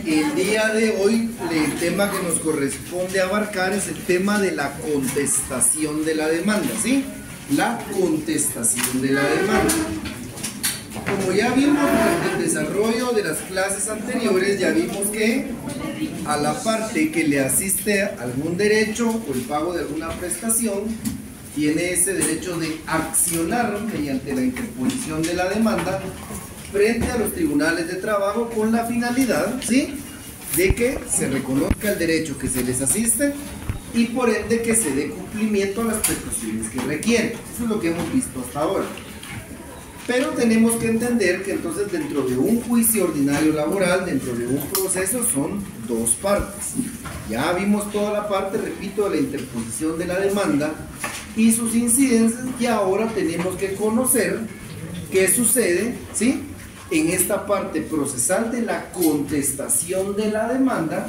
El día de hoy el tema que nos corresponde abarcar es el tema de la contestación de la demanda, ¿sí? La contestación de la demanda. Como ya vimos durante el desarrollo de las clases anteriores, ya vimos que a la parte que le asiste algún derecho o el pago de alguna prestación, tiene ese derecho de accionar mediante la interposición de la demanda frente a los tribunales de trabajo con la finalidad, ¿sí?, de que se reconozca el derecho que se les asiste y por ende que se dé cumplimiento a las prestaciones que requieren. Eso es lo que hemos visto hasta ahora. Pero tenemos que entender que entonces dentro de un juicio ordinario laboral, dentro de un proceso, son dos partes. Ya vimos toda la parte, repito, de la interposición de la demanda y sus incidencias, y ahora tenemos que conocer qué sucede, ¿sí?, en esta parte procesal de la contestación de la demanda,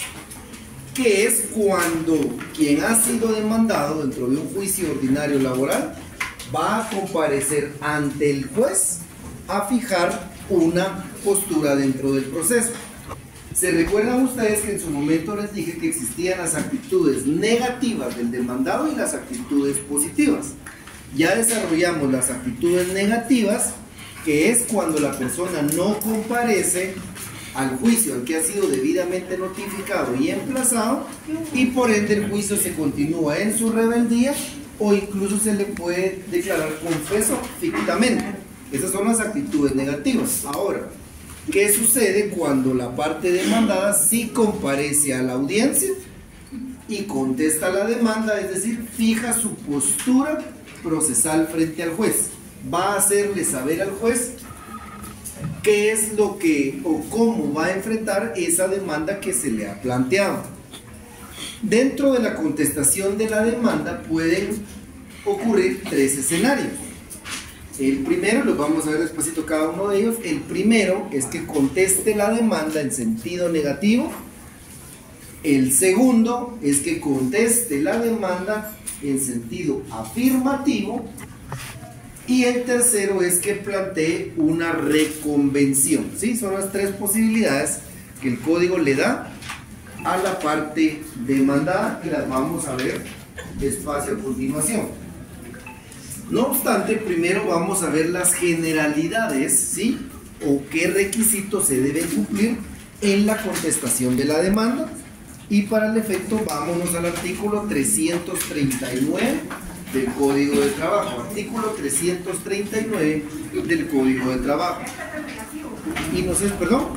que es cuando quien ha sido demandado dentro de un juicio ordinario laboral va a comparecer ante el juez a fijar una postura dentro del proceso. ¿Se recuerdan ustedes que en su momento les dije que existían las actitudes negativas del demandado y las actitudes positivas? Ya desarrollamos las actitudes negativas, que es cuando la persona no comparece al juicio al que ha sido debidamente notificado y emplazado, y por ende el juicio se continúa en su rebeldía o incluso se le puede declarar confeso fictamente. Esas son las actitudes negativas. Ahora, ¿qué sucede cuando la parte demandada sí comparece a la audiencia y contesta la demanda, es decir, fija su postura procesal frente al juez? Va a hacerle saber al juez qué es lo que o cómo va a enfrentar esa demanda que se le ha planteado. Dentro de la contestación de la demanda pueden ocurrir tres escenarios. El primero, los vamos a ver despacito cada uno de ellos. El primero es que conteste la demanda en sentido negativo. El segundo es que conteste la demanda en sentido afirmativo. Y el tercero es que plantee una reconvención, ¿sí? Son las tres posibilidades que el código le da a la parte demandada, que las vamos a ver despacio a continuación. No obstante, primero vamos a ver las generalidades, ¿sí?, o qué requisitos se deben cumplir en la contestación de la demanda. Y para el efecto, vámonos al artículo 339 del Código de Trabajo. Artículo 339 del Código de Trabajo. Y no sé, perdón.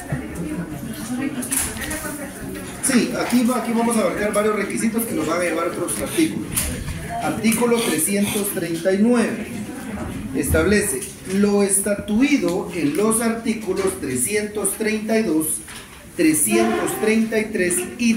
Sí, aquí vamos a abarcar varios requisitos que nos van a llevar a otros artículos. Artículo 339 establece lo estatuido en los artículos 332, 333 y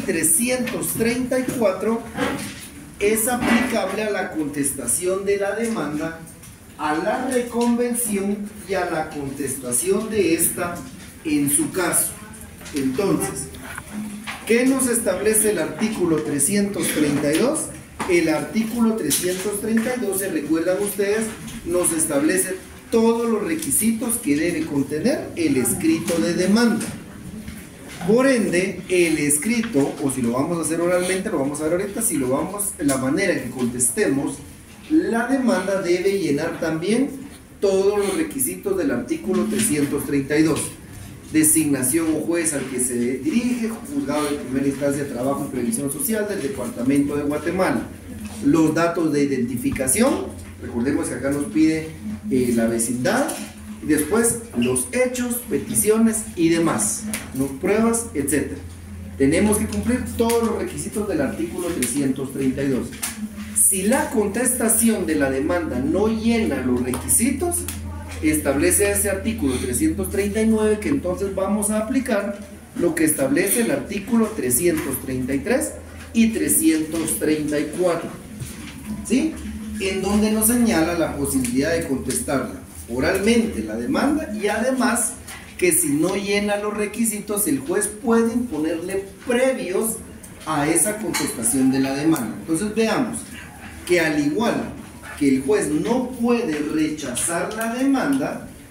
334 es aplicable a la contestación de la demanda, a la reconvención y a la contestación de esta en su caso. Entonces, ¿qué nos establece el artículo 332? El artículo 332, se recuerdan ustedes, nos establece todos los requisitos que debe contener el escrito de demanda. Por ende, el escrito, o si lo vamos a hacer oralmente, lo vamos a ver ahorita, si lo vamos, la manera en que contestemos la demanda debe llenar también todos los requisitos del artículo 332. Designación o juez al que se dirige, juzgado de primera instancia de trabajo y previsión social del Departamento de Guatemala. Los datos de identificación, recordemos que acá nos pide la vecindad, y después los hechos, peticiones y demás, las pruebas, etc. Tenemos que cumplir todos los requisitos del artículo 332. Si la contestación de la demanda no llena los requisitos, establece ese artículo 339 que entonces vamos a aplicar lo que establece el artículo 333 y 334, ¿sí?, en donde nos señala la posibilidad de contestarla oralmente la demanda, y además que si no llena los requisitos el juez puede imponerle previos a esa contestación de la demanda. Entonces veamos que al igual que el juez no puede rechazar la demanda,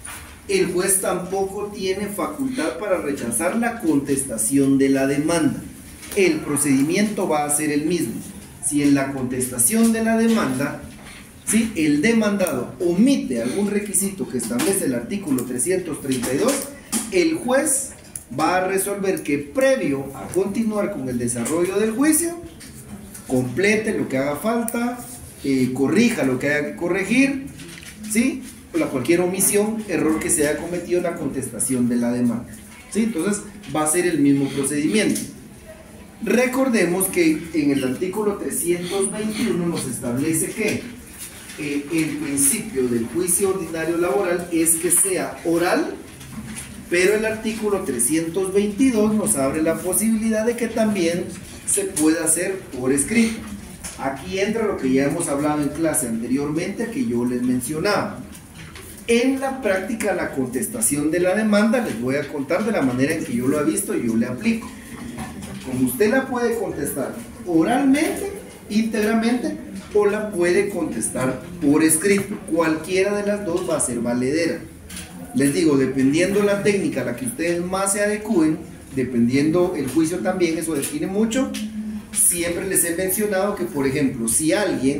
el juez tampoco tiene facultad para rechazar la contestación de la demanda. El procedimiento va a ser el mismo. Si en la contestación de la demanda, ¿sí?, el demandado omite algún requisito que establece el artículo 332, el juez va a resolver que previo a continuar con el desarrollo del juicio, complete lo que haga falta, corrija lo que haya que corregir, ¿sí?, cualquier omisión, error que se haya cometido en la contestación de la demanda, ¿sí? Entonces va a ser el mismo procedimiento. Recordemos que en el artículo 321 nos establece que el principio del juicio ordinario laboral es que sea oral, pero el artículo 322 nos abre la posibilidad de que también se pueda hacer por escrito. Aquí entra lo que ya hemos hablado en clase anteriormente, que yo les mencionaba. En la práctica, la contestación de la demanda, les voy a contar de la manera en que yo lo he visto y yo le aplico. Como usted la puede contestar oralmente, íntegramente, o la puede contestar por escrito. Cualquiera de las dos va a ser valedera. Les digo, dependiendo la técnica a la que ustedes más se adecúen, dependiendo el juicio también, eso define mucho. Siempre les he mencionado que, por ejemplo, si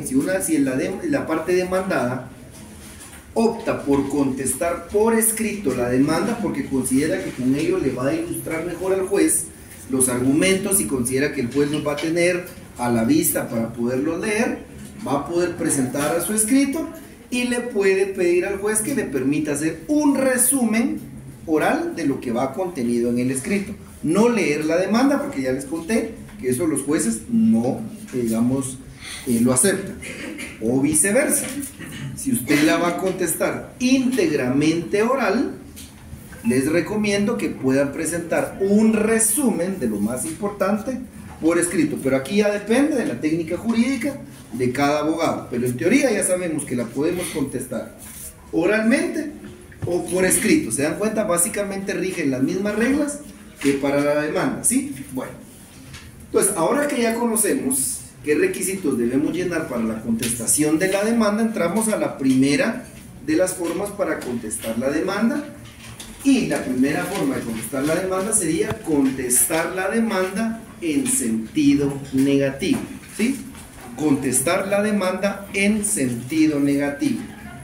la parte demandada opta por contestar por escrito la demanda porque considera que con ello le va a ilustrar mejor al juez los argumentos y considera que el juez los va a tener a la vista para poderlos leer, va a poder presentar a su escrito y le puede pedir al juez que le permita hacer un resumen oral de lo que va contenido en el escrito. No leer la demanda, porque ya les conté que eso los jueces no, digamos, lo aceptan. O viceversa. Si usted la va a contestar íntegramente oral, les recomiendo que puedan presentar un resumen de lo más importante por escrito. Pero aquí ya depende de la técnica jurídica de cada abogado. Pero en teoría ya sabemos que la podemos contestar oralmente o por escrito. ¿Se dan cuenta? Básicamente rigen las mismas reglas que para la demanda, ¿sí? Bueno, entonces ahora que ya conocemos qué requisitos debemos llenar para la contestación de la demanda, entramos a la primera de las formas para contestar la demanda. Y la primera forma de contestar la demanda sería contestar la demanda en sentido negativo, ¿sí? Contestar la demanda en sentido negativo.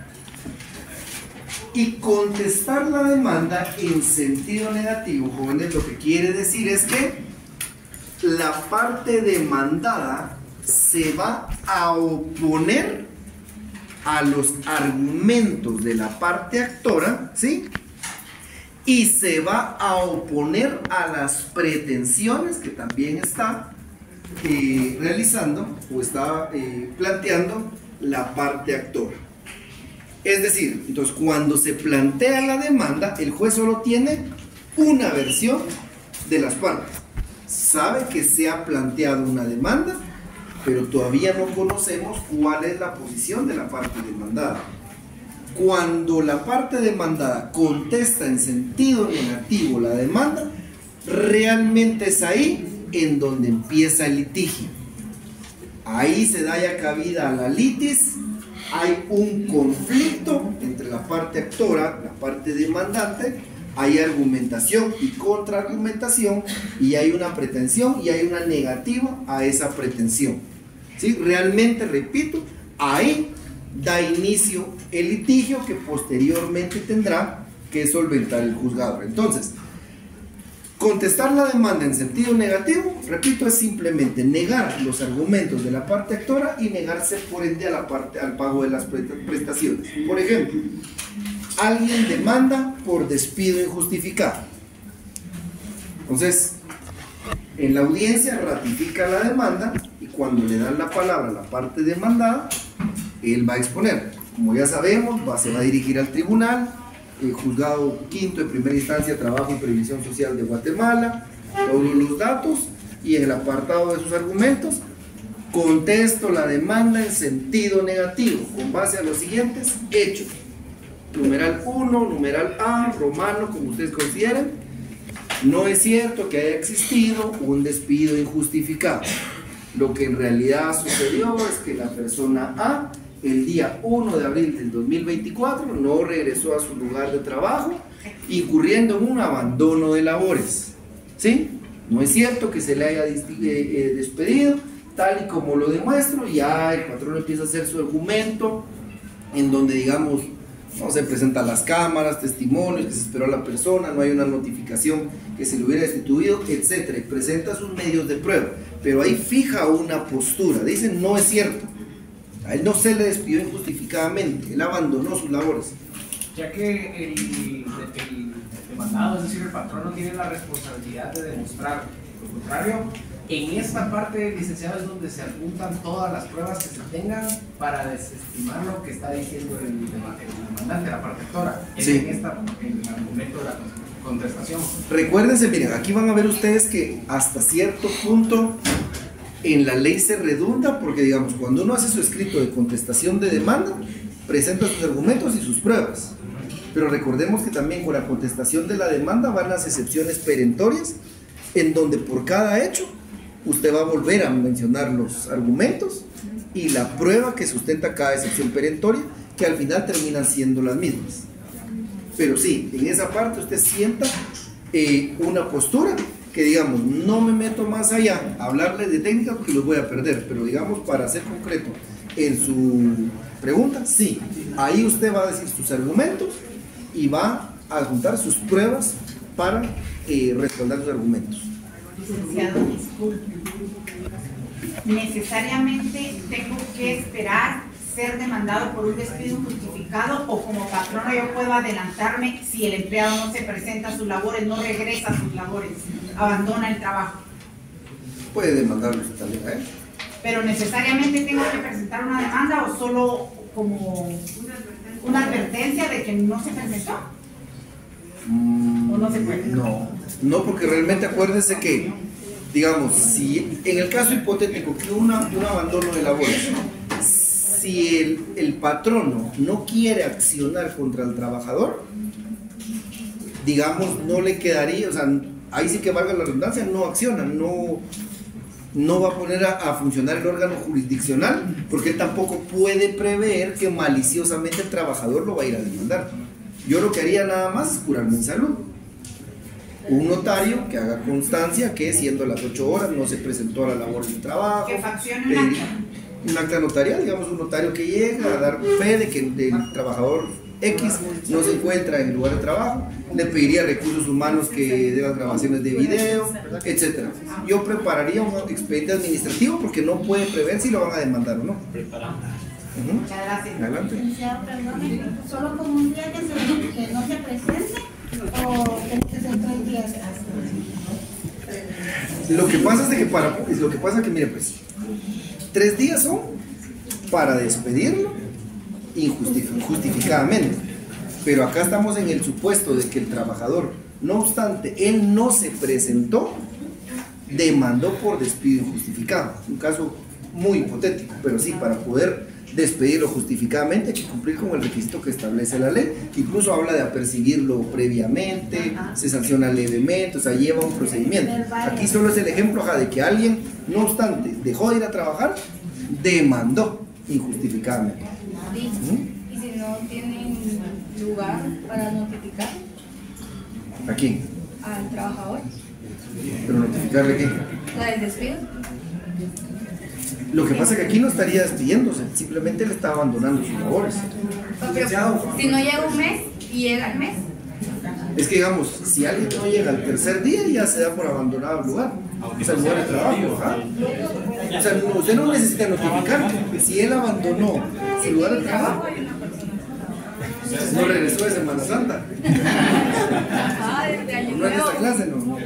Y contestar la demanda en sentido negativo, jóvenes, lo que quiere decir es que la parte demandada se va a oponer a los argumentos de la parte actora, ¿sí? Y se va a oponer a las pretensiones que también está realizando o está planteando la parte actora. Es decir, entonces cuando se plantea la demanda, el juez solo tiene una versión de las partes. Sabe que se ha planteado una demanda, pero todavía no conocemos cuál es la posición de la parte demandada. Cuando la parte demandada contesta en sentido negativo la demanda, realmente es ahí en donde empieza el litigio. Ahí se da ya cabida a la litis, hay un conflicto entre la parte actora, la parte demandante, hay argumentación y contraargumentación, y hay una pretensión y hay una negativa a esa pretensión, ¿sí? Realmente, repito, ahí da inicio el litigio que posteriormente tendrá que solventar el juzgador. Entonces, contestar la demanda en sentido negativo, repito, es simplemente negar los argumentos de la parte actora y negarse por ende al pago de las prestaciones. Por ejemplo, alguien demanda por despido injustificado. Entonces, en la audiencia ratifica la demanda y cuando le dan la palabra a la parte demandada, él va a exponer. Como ya sabemos, se va a dirigir al tribunal, el juzgado quinto de primera instancia, Trabajo y Previsión Social de Guatemala, todos los datos, y en el apartado de sus argumentos, contesto la demanda en sentido negativo, con base a los siguientes hechos. Numeral 1, numeral A, romano, como ustedes consideren. No es cierto que haya existido un despido injustificado. Lo que en realidad sucedió es que la persona A el día 1 de abril del 2024 no regresó a su lugar de trabajo, incurriendo en un abandono de labores. ¿Sí? No es cierto que se le haya despedido, tal y como lo demuestro. Ya el patrón empieza a hacer su argumento, en donde, digamos, no se presentan las cámaras, testimonios, que se esperó a la persona, no hay una notificación que se le hubiera destituido, etcétera, y presenta sus medios de prueba, pero ahí fija una postura. Dicen, no es cierto, a él no se le despidió injustificadamente, él abandonó sus labores. Ya que el demandado, es decir, el patrón, no tiene la responsabilidad de demostrar lo contrario, en esta parte, licenciado, es donde se apuntan todas las pruebas que se tengan para desestimar lo que está diciendo el demandante, la parte actora, sí, en el momento de la contestación. Recuérdense, miren, aquí van a ver ustedes que hasta cierto punto en la ley se redunda, porque, digamos, cuando uno hace su escrito de contestación de demanda, presenta sus argumentos y sus pruebas. Pero recordemos que también con la contestación de la demanda van las excepciones perentorias, en donde por cada hecho usted va a volver a mencionar los argumentos y la prueba que sustenta cada excepción perentoria, que al final terminan siendo las mismas. Pero sí, en esa parte usted sienta una postura que, digamos, no me meto más allá a hablarles de técnica porque los voy a perder, pero, digamos, para ser concreto en su pregunta, sí, ahí usted va a decir sus argumentos y va a adjuntar sus pruebas para respaldar sus argumentos. Licenciado, disculpe. ¿Necesariamente tengo que esperar ser demandado por un despido injustificado, o como patrona yo puedo adelantarme si el empleado no se presenta a sus labores, no regresa a sus labores, abandona el trabajo? Puede demandarlo también a él. ¿Pero necesariamente tengo que presentar una demanda o solo como una advertencia de que no se presentó? ¿O no se puede? No, porque realmente acuérdense que, digamos, si en el caso hipotético que un abandono de labores, si el patrono no quiere accionar contra el trabajador, digamos, no le quedaría, o sea, ahí sí que valga la redundancia, no acciona, no va a poner a funcionar el órgano jurisdiccional, porque él tampoco puede prever que maliciosamente el trabajador lo va a ir a demandar. Yo lo que haría nada más es curarme en salud. Un notario que haga constancia que, siendo las 8 horas, no se presentó a la labor del trabajo. Que faccione un acta. Un acta notarial, digamos, un notario que llega a dar fe de que el trabajador X no se encuentra en el lugar de trabajo, le pediría recursos humanos que dé las grabaciones de video, etc. Yo prepararía un expediente administrativo porque no puede prever si lo van a demandar o no. Muchas gracias. Adelante. Licenciado, perdone, ¿solo como un día que no se presente o tiene que ser 3 días? Lo que pasa es que mire, pues 3 días son para despedirlo injustificadamente, pero acá estamos en el supuesto de que el trabajador, no obstante él no se presentó, demandó por despido injustificado. Un caso muy hipotético, pero sí, para poder despedirlo justificadamente hay que cumplir con el requisito que establece la ley, que incluso habla de apercibirlo previamente, se sanciona levemente, o sea, lleva un procedimiento. Aquí solo es el ejemplo de que alguien, no obstante, dejó de ir a trabajar, demandó injustificadamente. ¿Y si no tienen lugar para notificar ¿A quién? al trabajador? ¿Pero notificarle qué? ¿La del despido? Lo que pasa es que aquí no estaría despidiéndose, simplemente le está abandonando sus labores. Pero si no llega un mes y llega el mes. Es que, digamos, si alguien no llega al tercer día, ya se da por abandonado el lugar, o sea, el lugar de trabajo. O sea, usted no necesita notificar que si él abandonó su lugar de trabajo, no regresó de Semana Santa. Desde año No es de esta clase, ¿no?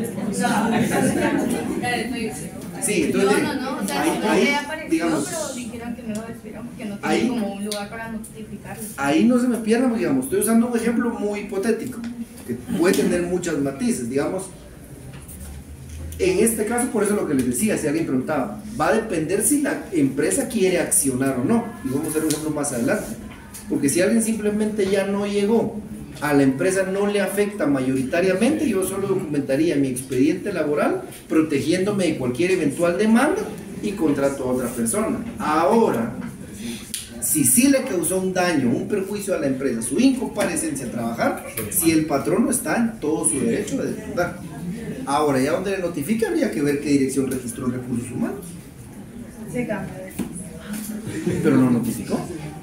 Sí, entonces, no, o sea, ahí, ya apareció, digamos, pero dijeron que no lo despidieron porque no ahí- tiene como un lugar para notificarlo. ahí no se me pierda, porque, digamos, estoy usando un ejemplo muy hipotético, que puede tener muchos matices, digamos. En este caso, por eso lo que les decía, si alguien preguntaba, va a depender si la empresa quiere accionar o no, y vamos a hacer un ejemplo más adelante, porque si alguien simplemente ya no llegó, a la empresa no le afecta mayoritariamente, yo solo documentaría mi expediente laboral, protegiéndome de cualquier eventual demanda y contrato a otra persona. Ahora, si sí le causó un daño, un perjuicio a la empresa, su incomparecencia a trabajar, si el patrono está en todo su derecho de demandar. Ahora, ya donde le notifique, habría que ver qué dirección registró Recursos Humanos. Se cambia. Pero no notificó.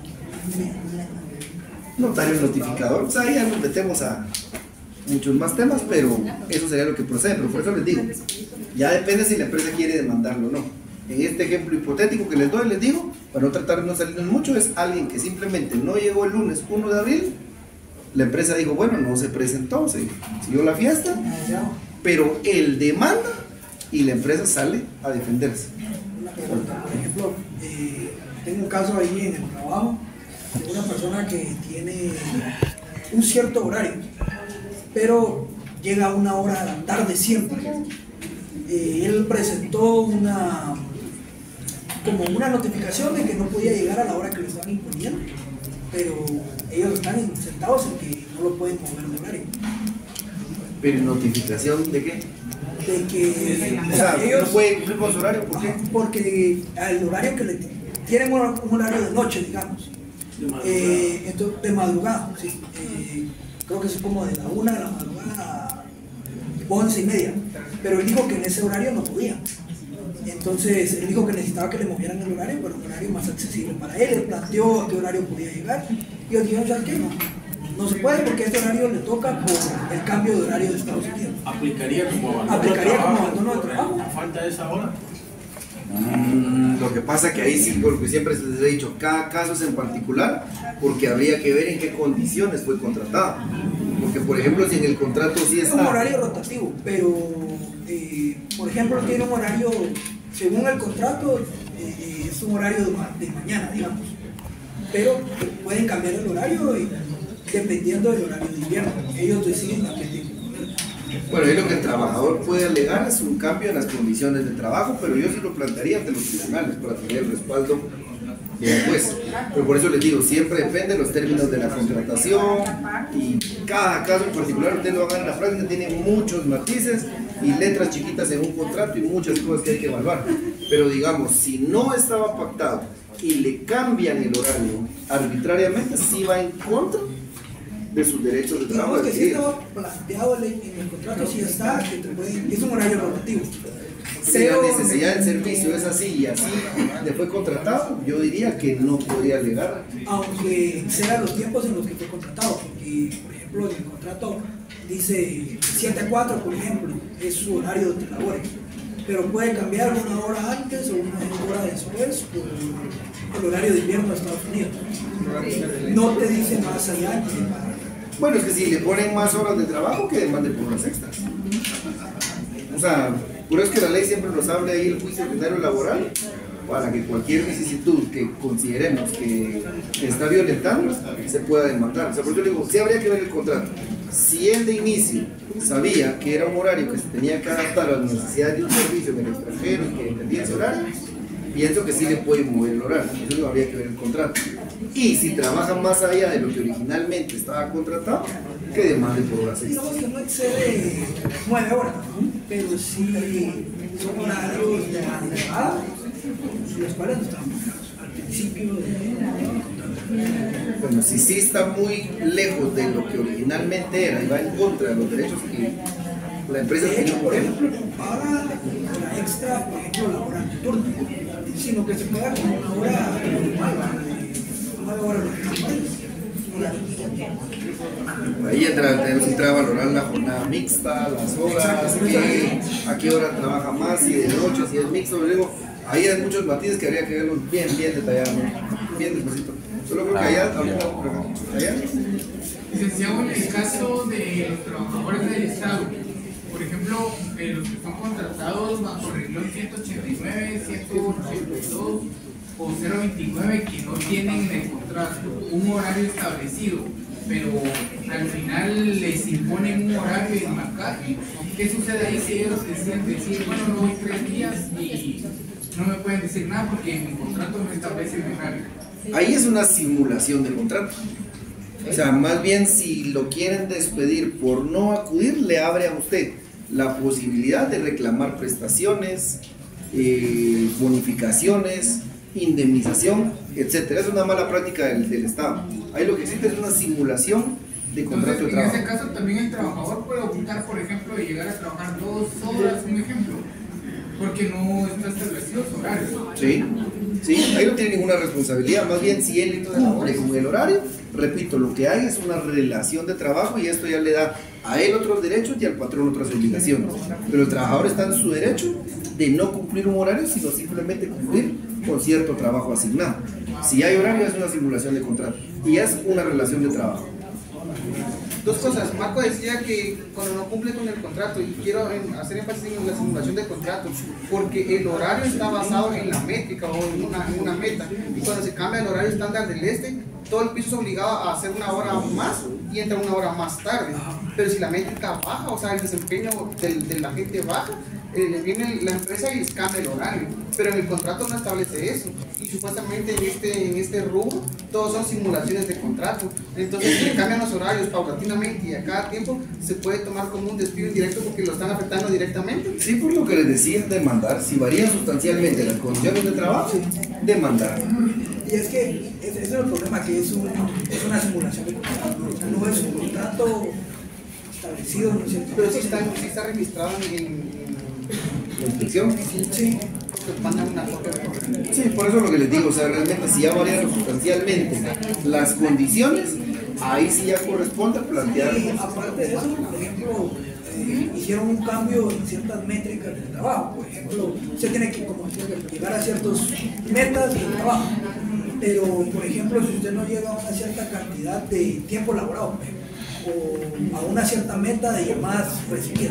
Notario notificador, pues ahí ya nos metemos a muchos más temas, pero eso sería lo que procede. Pero por eso les digo, ya depende si la empresa quiere demandarlo o no. En este ejemplo hipotético que les doy, les digo, para no tratar de no salirnos mucho, es alguien que simplemente no llegó el lunes 1 de abril, la empresa dijo, bueno, no se presentó, se siguió la fiesta, pero él demanda y la empresa sale a defenderse. Por ejemplo, tengo un caso ahí en el trabajo de una persona que tiene un cierto horario, pero llega a una hora de la tarde siempre. Él presentó como una notificación de que no podía llegar a la hora que le estaban imponiendo, pero ellos están sentados en que no lo pueden mover de horario. ¿Pero notificación de qué? De que O sea, ellos no puede cumplir con su horario, ¿por qué? Porque el horario que le tienen un horario de noche, digamos, entonces, de madrugada, sí, creo que es como de la 1 de la madrugada a 11:30, pero él dijo que en ese horario no podía. Entonces él dijo que necesitaba que le movieran el horario, pero un horario más accesible para él. Él planteó a qué horario podía llegar y ellos dijeron, ¿sabes qué? No se puede porque este horario le toca por el cambio de horario de Estados Unidos. ¿Aplicaría como abandono de trabajo? ¿A falta de esa hora? Lo que pasa que ahí sí, porque siempre se les he dicho, cada caso es en particular, porque habría que ver en qué condiciones fue contratado. Porque, por ejemplo, si en el contrato sí es está... un horario rotativo, pero, por ejemplo, tiene un horario, según el contrato, es un horario de mañana, digamos. Pero pueden cambiar el horario dependiendo del horario de invierno. Ellos deciden a qué tiempo. Bueno, ahí lo que el trabajador puede alegar es un cambio en las condiciones de trabajo, pero yo sí lo plantearía ante los tribunales para tener el respaldo del juez. Pero por eso les digo, siempre depende de los términos de la contratación y cada caso en particular, ustedes lo hagan en la práctica, tiene muchos matices y letras chiquitas en un contrato y muchas cosas que hay que evaluar. Pero digamos, si no estaba pactado y le cambian el horario arbitrariamente, sí va en contra de sus derechos de trabajo. Digamos que sí estaba planteado en el contrato, sí está, que es un horario rotativo. Si la necesidad del servicio es así y así le fue contratado, yo diría que no podría alegar. Aunque sean los tiempos en los que fue contratado, porque, por ejemplo, en el contrato dice 7 a 4, por ejemplo, es su horario de labores, pero puede cambiar una hora antes o una hora después por el horario de invierno de Estados Unidos. No te dice más allá. Bueno, es que si le ponen más horas de trabajo, que demande por horas extras. O sea, por eso es que la ley siempre nos habla ahí el juicio ordinario laboral, para que cualquier vicisitud que consideremos que está violentando se pueda demandar. O sea, por eso le digo, sí habría que ver el contrato. Si él de inicio sabía que era un horario que se tenía que adaptar a las necesidades de un servicio en el extranjero y que dependía de ese horario, pienso que sí le puede mover el horario. Eso no habría que ver el contrato. Y si trabaja más allá de lo que originalmente estaba contratado, que demande por horas extras. Digamos que no excede 9 horas, ¿no? Pero sí son horarios de madrugada, los cuales no estaban marcados al principio del contrato. Bueno, si sí está muy lejos de lo que originalmente era y va en contra de los derechos que la empresa De hecho, tenía, por ejemplo, no paga la extra, por ejemplo, la hora nocturna, sino que se paga como una hora normal, de 9 horas normales. ahí tenemos que entrar a valorar la jornada mixta, las horas, a qué hora trabaja más, si de noche, si es mixto, luego ahí hay muchos matices que habría que verlos bien detalladamente, bien despacito. Solo creo que allá, allá. Licenciado, en el caso de los trabajadores del Estado, por ejemplo, los que están contratados bajo reglón 189, 182 o 029 que no tienen en el contrato un horario establecido, pero al final les imponen un horario enmarcado, ¿qué sucede ahí si ellos deciden decir, bueno, no voy 3 días y no me pueden decir nada porque en mi contrato no establece un horario? Ahí es una simulación de contrato. O sea, más bien si lo quieren despedir por no acudir, le abre a usted la posibilidad de reclamar prestaciones, bonificaciones, indemnización, etcétera. Es una mala práctica del Estado. Ahí lo que existe es una simulación de contrato de Entonces, en trabajo. ese caso también el trabajador puede optar, por ejemplo, de llegar a trabajar 2 horas, un ejemplo, porque no está establecido su horario. Sí, sí, ahí no tiene ninguna responsabilidad. Más bien, si él cumple con el horario, repito, lo que hay es una relación de trabajo y esto ya le da a él otros derechos y al patrón otras obligaciones. Pero el trabajador está en su derecho de no cumplir un horario, sino simplemente cumplir con cierto trabajo asignado. Si hay horario, es una simulación de contrato y es una relación de trabajo. Dos cosas, Marco decía que cuando no cumple con el contrato, y quiero hacer énfasis en la simulación del contrato, porque el horario está basado en la métrica o en una meta, y cuando se cambia el horario estándar del todo el piso es obligado a hacer una hora más y entra una hora más tarde. Pero si la métrica baja, o sea, el desempeño de la gente baja, viene la empresa y les cambia el horario, pero en el contrato no establece eso, y supuestamente en este rubro todos son simulaciones de contrato. Entonces, si le cambian los horarios paulatinamente y a cada tiempo, se puede tomar como un despido indirecto porque lo están afectando directamente. Sí, por lo que les decía, demandar. Si varían sustancialmente las condiciones de trabajo, demandar. Y es que ese es el problema, que es una simulación de contrato, no es un contrato establecido, ¿no es cierto? Pero sí está registrado en La inspección. Sí. porque mandan una copia de correo. Sí, por eso es lo que les digo, o sea, realmente si ya variaron sustancialmente las condiciones, ahí sí ya corresponde plantear. Y aparte de eso, por ejemplo, hicieron un cambio en ciertas métricas del trabajo. Por ejemplo, se tiene que como llegar a ciertas metas del trabajo. Pero, por ejemplo, si usted no llega a una cierta cantidad de tiempo laborado, o a una cierta meta de llamadas recibidas,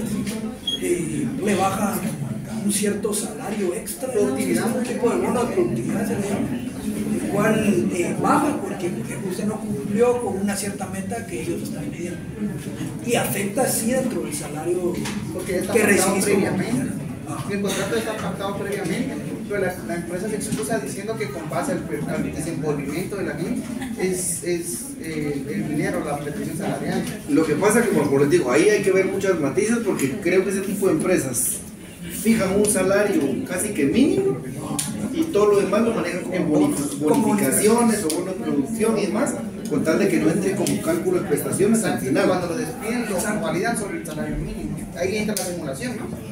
le baja un cierto salario extra, Productividad, un tipo de bono de productividad se le llama, el cual baja porque, por ejemplo, usted no cumplió con una cierta meta que ellos están pidiendo, y afecta sí dentro del salario Porque ya está que pactado recibís. previamente. El contrato está pactado previamente, pero la empresa se excusa diciendo que con base al desenvolvimiento de la gente es el dinero, la pretensión salarial. Lo que pasa que, como les digo, ahí hay que ver muchas matices porque creo que ese tipo de empresas fijan un salario casi que mínimo y todo lo demás lo manejan como bonificaciones o bonos de producción y demás, con tal de que no entre como cálculo de prestaciones al final. Cuando lo despiden, lo validan sobre el salario mínimo. Ahí entra la simulación, ¿no?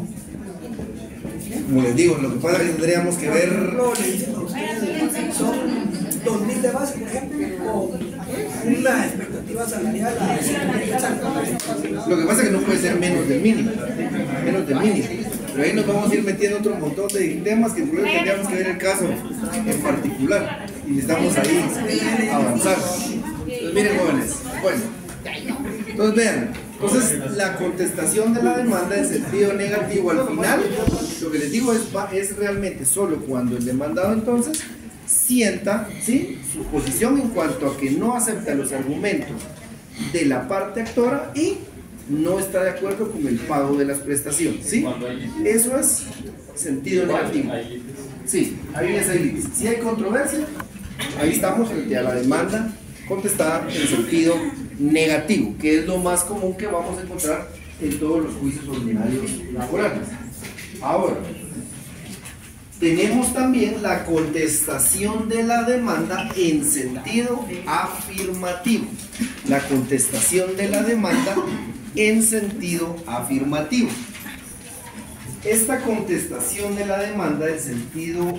Como les digo, lo que pasa es que tendríamos que Por ver. ejemplo, le dicen a ustedes, son 2.000 de base, por ejemplo, o una expectativa salarial a 5.000. Lo que pasa es que no puede ser menos del mínimo, pero ahí nos vamos a ir metiendo otro montón de temas que primero tendríamos que ver el caso en particular y necesitamos ahí avanzar. Entonces miren, jóvenes, bueno, entonces vean, entonces la contestación de la demanda en sentido negativo al final, lo que les digo es realmente solo cuando el demandado entonces sienta, ¿sí?, su posición en cuanto a que no acepta los argumentos de la parte actora y no está de acuerdo con el pago de las prestaciones, ¿sí? Eso es sentido negativo. Sí, ahí es ahí. Si hay controversia, ahí estamos frente a la demanda contestada en sentido negativo, que es lo más común que vamos a encontrar en todos los juicios ordinarios laborales. Ahora, tenemos también la contestación de la demanda en sentido afirmativo. La contestación de la demanda en sentido afirmativo. Esta contestación de la demanda en sentido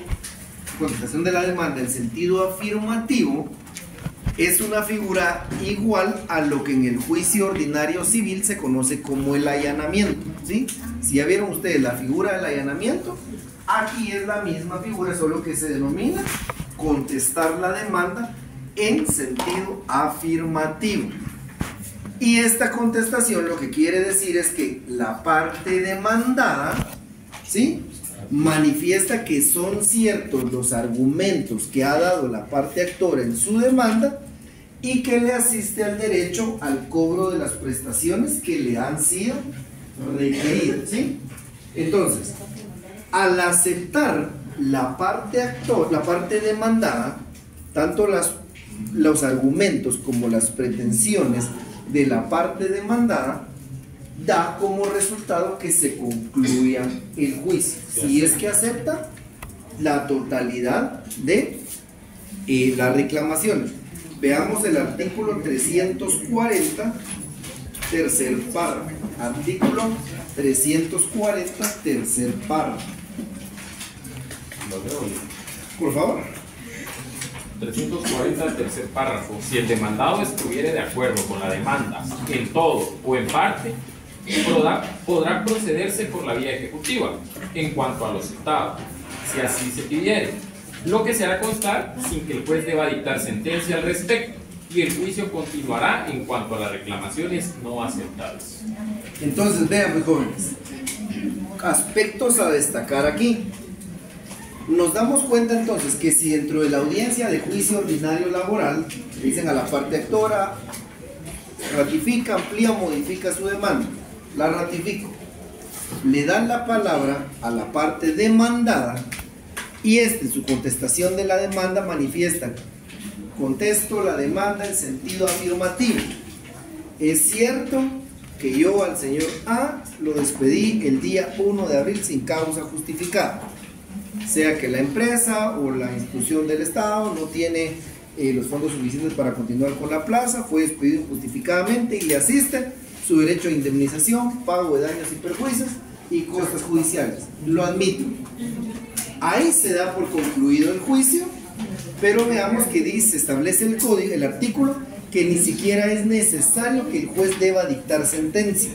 afirmativo es una figura igual a lo que en el juicio ordinario civil se conoce como el allanamiento, ¿sí? Si ya vieron ustedes la figura del allanamiento, aquí es la misma figura, solo que se denomina contestar la demanda en sentido afirmativo. Y esta contestación lo que quiere decir es que la parte demandada, ¿sí?, manifiesta que son ciertos los argumentos que ha dado la parte actora en su demanda y que le asiste al derecho al cobro de las prestaciones que le han sido requeridas, ¿sí? Entonces, al aceptar la parte demandada, tanto los argumentos como las pretensiones de la parte demandada, da como resultado que se concluya el juicio. Si es que acepta la totalidad de las reclamaciones. Veamos el artículo 340, tercer párrafo. Artículo 340, tercer párrafo. Por favor. 340, tercer párrafo. Si el demandado estuviere de acuerdo con la demanda en todo o en parte, podrá procederse por la vía ejecutiva en cuanto a lo citado, si así se pidiere, lo que se hará constar sin que el juez deba dictar sentencia al respecto, y el juicio continuará en cuanto a las reclamaciones no aceptadas. Entonces, vean, pues, jóvenes, aspectos a destacar aquí. Nos damos cuenta entonces que si dentro de la audiencia de juicio ordinario laboral dicen a la parte actora, ratifica, amplía, modifica su demanda, la ratifico, le dan la palabra a la parte demandada y en su contestación de la demanda manifiestan: contesto la demanda en sentido afirmativo. Es cierto que yo al señor A lo despedí el día 1 de abril sin causa justificada, sea que la empresa o la institución del Estado no tiene los fondos suficientes para continuar con la plaza, fue despedido injustificadamente y le asiste su derecho a indemnización, pago de daños y perjuicios y costas judiciales. Lo admito. Ahí se da por concluido el juicio, pero veamos que dice, establece el código, el artículo, que ni siquiera es necesario que el juez deba dictar sentencia.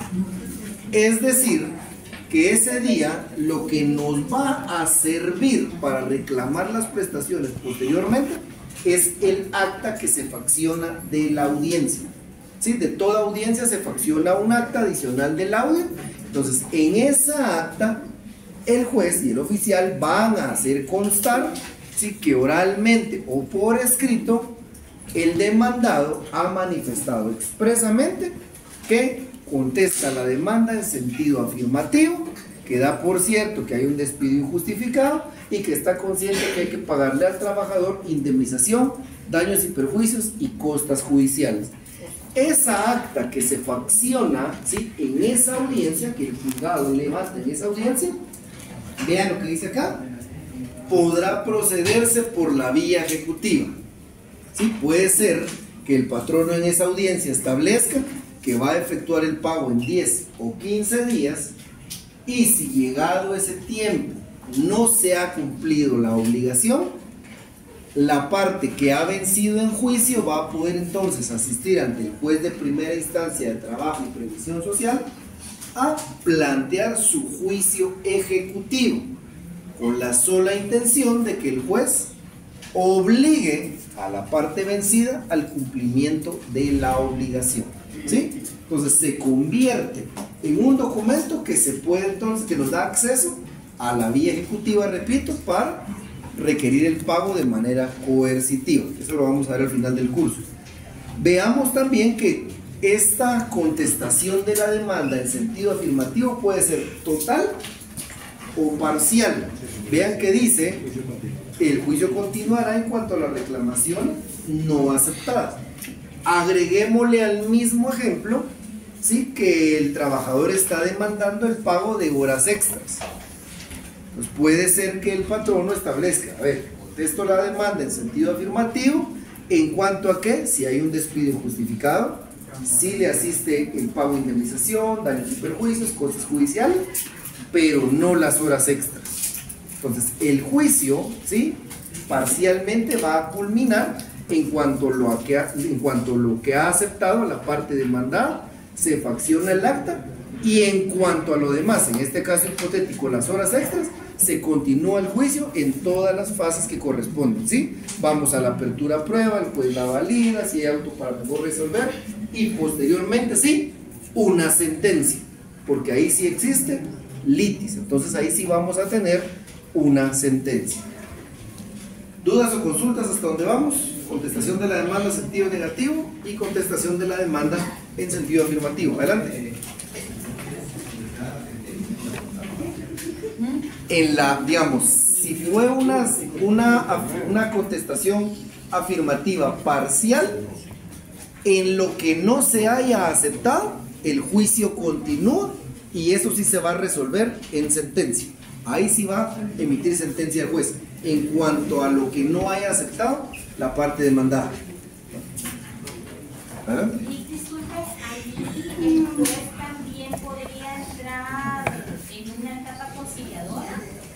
Es decir, que ese día lo que nos va a servir para reclamar las prestaciones posteriormente es el acta que se facciona de la audiencia. ¿Sí? De toda audiencia se facciona un acta adicional del audio. Entonces, en esa acta, el juez y el oficial van a hacer constar, ¿sí?, que oralmente o por escrito el demandado ha manifestado expresamente que contesta la demanda en sentido afirmativo, que da por cierto que hay un despido injustificado y que está consciente que hay que pagarle al trabajador indemnización, daños y perjuicios y costas judiciales. Esa acta que se facciona, ¿sí?, en esa audiencia, que el juzgado levanta en esa audiencia, vean lo que dice acá, podrá procederse por la vía ejecutiva. ¿Sí? Puede ser que el patrono en esa audiencia establezca que va a efectuar el pago en 10 o 15 días, y si llegado ese tiempo no se ha cumplido la obligación, la parte que ha vencido en juicio va a poder entonces asistir ante el juez de primera instancia de trabajo y previsión social a plantear su juicio ejecutivo, con la sola intención de que el juez obligue a la parte vencida al cumplimiento de la obligación. ¿Sí? Entonces se convierte en un documento que se puede entonces, que nos da acceso a la vía ejecutiva, repito, para requerir el pago de manera coercitiva. Eso lo vamos a ver al final del curso. Veamos también que esta contestación de la demanda en sentido afirmativo puede ser total o parcial. Vean que dice: el juicio continuará en cuanto a la reclamación no aceptada. Agreguémosle al mismo ejemplo, ¿sí?, que el trabajador está demandando el pago de horas extras. Pues puede ser que el patrono establezca: a ver, contesto la demanda en sentido afirmativo en cuanto a que si hay un despido injustificado, si le asiste el pago de indemnización, daños y perjuicios, costas judiciales, pero no las horas extras. Entonces el juicio, ¿sí?, parcialmente va a culminar en cuanto lo que ha aceptado la parte demandada, se facciona el acta, y en cuanto a lo demás, en este caso hipotético, las horas extras, se continúa el juicio en todas las fases que corresponden, ¿sí? Vamos a la apertura a prueba, el juez la valida, si hay auto para mejor resolver, y posteriormente, sí, una sentencia, porque ahí sí existe litis. Entonces ahí sí vamos a tener una sentencia. ¿Dudas o consultas hasta dónde vamos? Contestación de la demanda en sentido negativo y contestación de la demanda en sentido afirmativo. Adelante. En la, digamos, si fue una contestación afirmativa parcial, en lo que no se haya aceptado, el juicio continúa y eso sí se va a resolver en sentencia. Ahí sí va a emitir sentencia el juez. en cuanto a lo que no haya aceptado la parte demandada. ¿Verdad? Y disculpe, ahí el juez también podría entrar en una etapa conciliadora.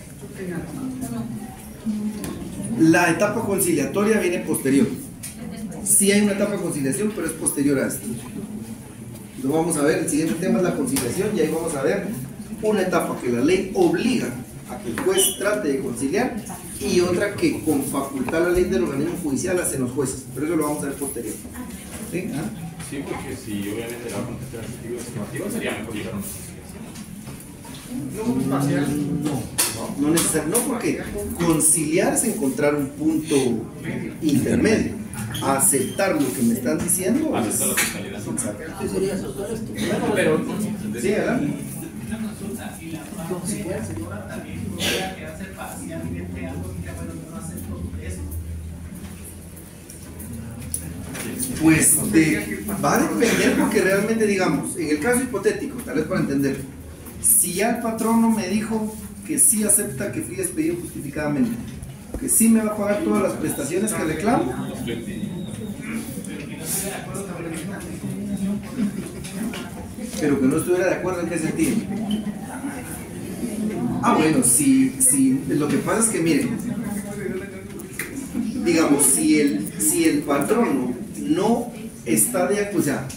La etapa conciliatoria viene posterior. Sí hay una etapa de conciliación, pero es posterior a esto. Lo vamos a ver, el siguiente tema es la conciliación y ahí vamos a ver una etapa que la ley obliga a que el juez trate de conciliar y otra que con facultad la ley del organismo judicial hacen los jueces, pero eso lo vamos a ver posterior. ¿Sí? ¿Ah? Sí, porque si obviamente la contestación estimativa sería mejor llegar a una conciliación. No necesariamente, no, porque conciliar es encontrar un punto intermedio. Aceptar lo que me están diciendo. Aceptar la totalidad. ¿Qué sería aceptar esto? Bueno, pero Sí, ¿verdad? Una consulta, y la prueba también podría quedarse parcialmente algo que bueno, no acepto eso. Pues va a depender porque realmente, digamos, en el caso hipotético, tal vez para entender, si ya el patrono me dijo que sí acepta que fui despedido justificadamente, que sí me va a pagar todas las prestaciones que reclamo, pero que no estuviera de acuerdo en qué sentido. Bueno, si lo que pasa es que miren, digamos, si el patrono no está de acuerdo, o sea,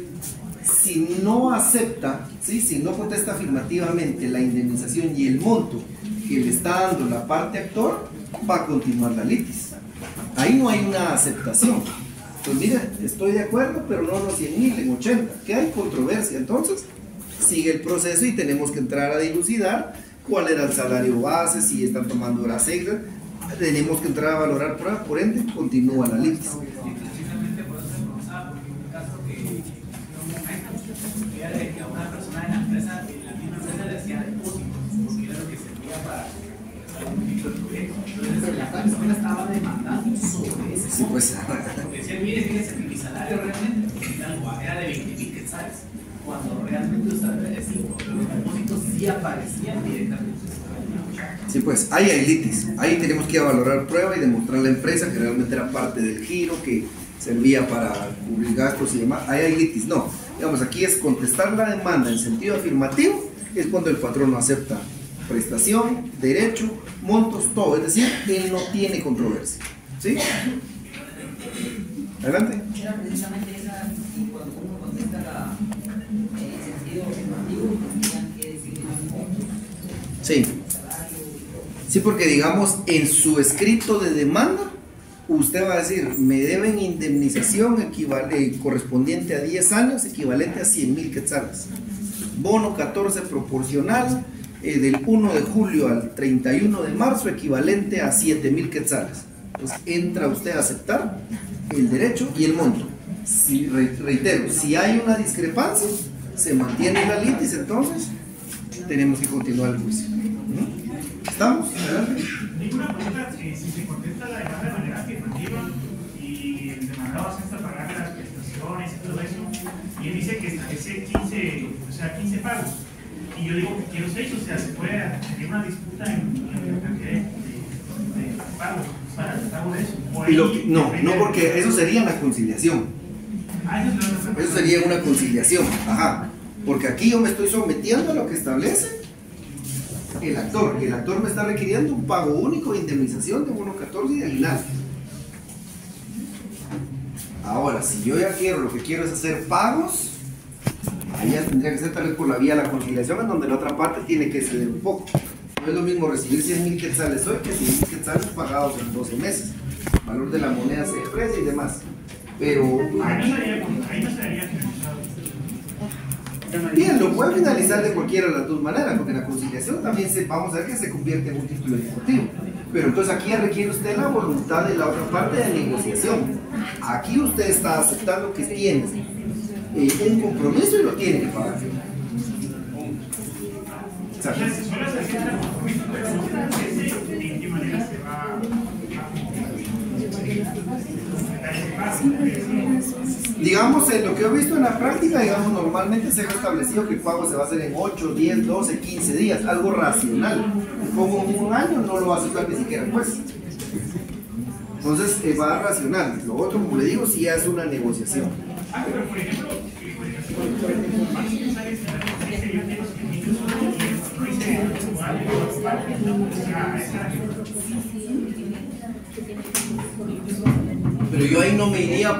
si no acepta, ¿sí? Si no contesta afirmativamente la indemnización y el monto que le está dando la parte actor, va a continuar la litis. Ahí no hay una aceptación. Pues mira, estoy de acuerdo, pero no los 100.000, en 80. ¿Qué hay? Controversia. Entonces, sigue el proceso y tenemos que entrar a dilucidar cuál era el salario base, si están tomando horas extras. Tenemos que entrar a valorar pruebas, por ende, continúa la litis. Precisamente por eso me preguntaba, porque en un caso que en un momento era de que a una persona en la empresa, en la misma empresa le hacía depósitos, porque era lo que servía para un tipo de proyecto. Entonces la persona estaba demandando sobre ese. Sí, pues. Porque decían, mire, fíjese que mi salario realmente era de 20.000 quetzales, cuando realmente usted debe decir, los depósitos sí aparecían directamente. Sí, pues ahí hay litis. Ahí tenemos que valorar prueba y demostrar a la empresa que realmente era parte del giro, que servía para cubrir gastos y demás. Ahí hay litis. No, digamos, aquí es contestar la demanda en sentido afirmativo, es cuando el patrono acepta prestación, derecho, montos, todo. Es decir, él no tiene controversia. ¿Sí? Adelante. Era precisamente esa, cuando uno contesta en sentido afirmativo, tendrían que decir Sí. Sí, porque digamos, en su escrito de demanda, usted va a decir, me deben indemnización correspondiente a 10 años, equivalente a 100.000 quetzales. Bono 14 proporcional, del 1 de julio al 31 de marzo, equivalente a 7.000 quetzales. Entonces, entra usted a aceptar el derecho y el monto. Si, reitero, si hay una discrepancia, se mantiene la litis, entonces tenemos que continuar el juicio. ¿Estamos? Adelante. Ninguna pregunta, si se contesta la demanda de manera afirmativa y el demandado acepta pagar las prestaciones y todo eso, y él dice que establece 15 pagos, y yo digo que quiero 6, o sea, se puede tener una disputa en la cantidad de pagos para el pago de eso. No, porque eso sería una conciliación. Eso sería una conciliación, ajá. Porque aquí yo me estoy sometiendo a lo que establece el actor. El actor me está requiriendo un pago único de indemnización de bono 14 y de aguinaldo. Ahora, si yo ya quiero, lo que quiero es hacer pagos, ahí ya tendría que ser tal vez por la vía de la conciliación, en donde la otra parte tiene que ceder un poco. No es lo mismo recibir 100.000 quetzales hoy que 100.000 quetzales pagados en 12 meses. El valor de la moneda se deprecia y demás. Pero ahí no sería finalizado. Bien, lo puede finalizar de cualquiera de las dos maneras, porque la conciliación también vamos a ver que se convierte en un título ejecutivo. Pero entonces aquí ya requiere usted la voluntad de la otra parte de negociación. Aquí usted está aceptando que tiene un compromiso y lo tiene que pagar. Digamos, en lo que he visto en la práctica, digamos, normalmente se ha establecido que el pago se va a hacer en 8, 10, 12, 15 días, algo racional. Como en un año no lo va a aceptar ni siquiera pues. Entonces va a racional. Lo otro, como le digo, sí es una negociación. Pero por ejemplo, pero yo ahí no me iría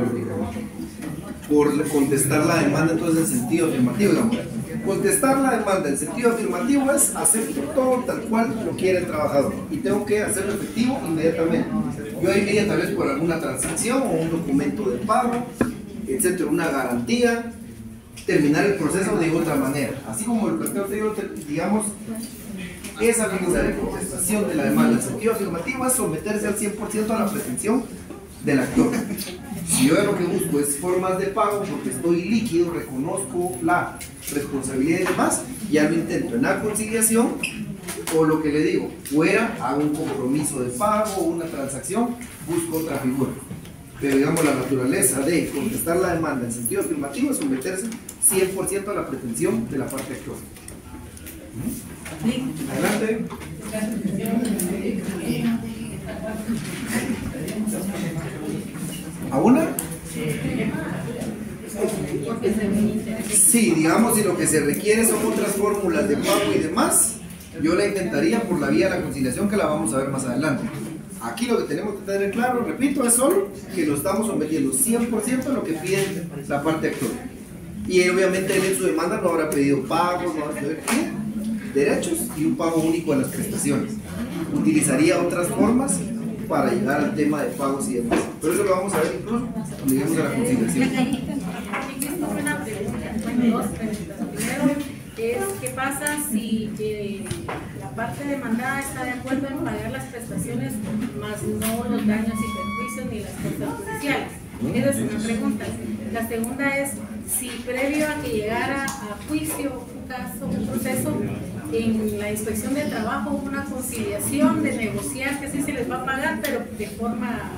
por contestar la demanda entonces en sentido afirmativo, digamos. Contestar la demanda en sentido afirmativo es acepto todo tal cual lo quiere el trabajador y tengo que hacerlo efectivo inmediatamente. Yo ahí me iría tal vez por alguna transacción o un documento de pago, etcétera, una garantía, terminar el proceso de otra manera. Así como el planteo anterior, digamos, esa figura de contestación de la demanda en sentido afirmativo es someterse al 100% a la pretensión del actor. Si yo lo que busco es formas de pago porque estoy líquido, reconozco la responsabilidad y demás, ya lo intento en la conciliación o lo que le digo, fuera hago un compromiso de pago, una transacción, busco otra figura. Pero digamos la naturaleza de contestar la demanda en sentido afirmativo es someterse 100% a la pretensión de la parte actor. Adelante. ¿A una? Sí, digamos, si lo que se requiere son otras fórmulas de pago y demás, yo la intentaría por la vía de la conciliación que la vamos a ver más adelante. Aquí lo que tenemos que tener claro, repito, es solo que lo estamos sometiendo 100% a lo que pide la parte actor. Y obviamente él en su demanda no habrá pedido pagos, no habrá pedido derechos y un pago único de las prestaciones. Utilizaría otras formas para llegar al tema de pagos y demás. Pero eso lo vamos a ver incluso cuando lleguemos a la conciliación. Una pregunta, bueno, dos preguntas. Primero es, ¿qué pasa si la parte demandada está de acuerdo en pagar las prestaciones más no los daños y perjuicios ni las costas judiciales? Esa es una pregunta. La segunda es, si previo a que llegara a juicio un caso, un proceso, en la inspección de trabajo hubo una conciliación de negociar que sí se les va a pagar, pero de forma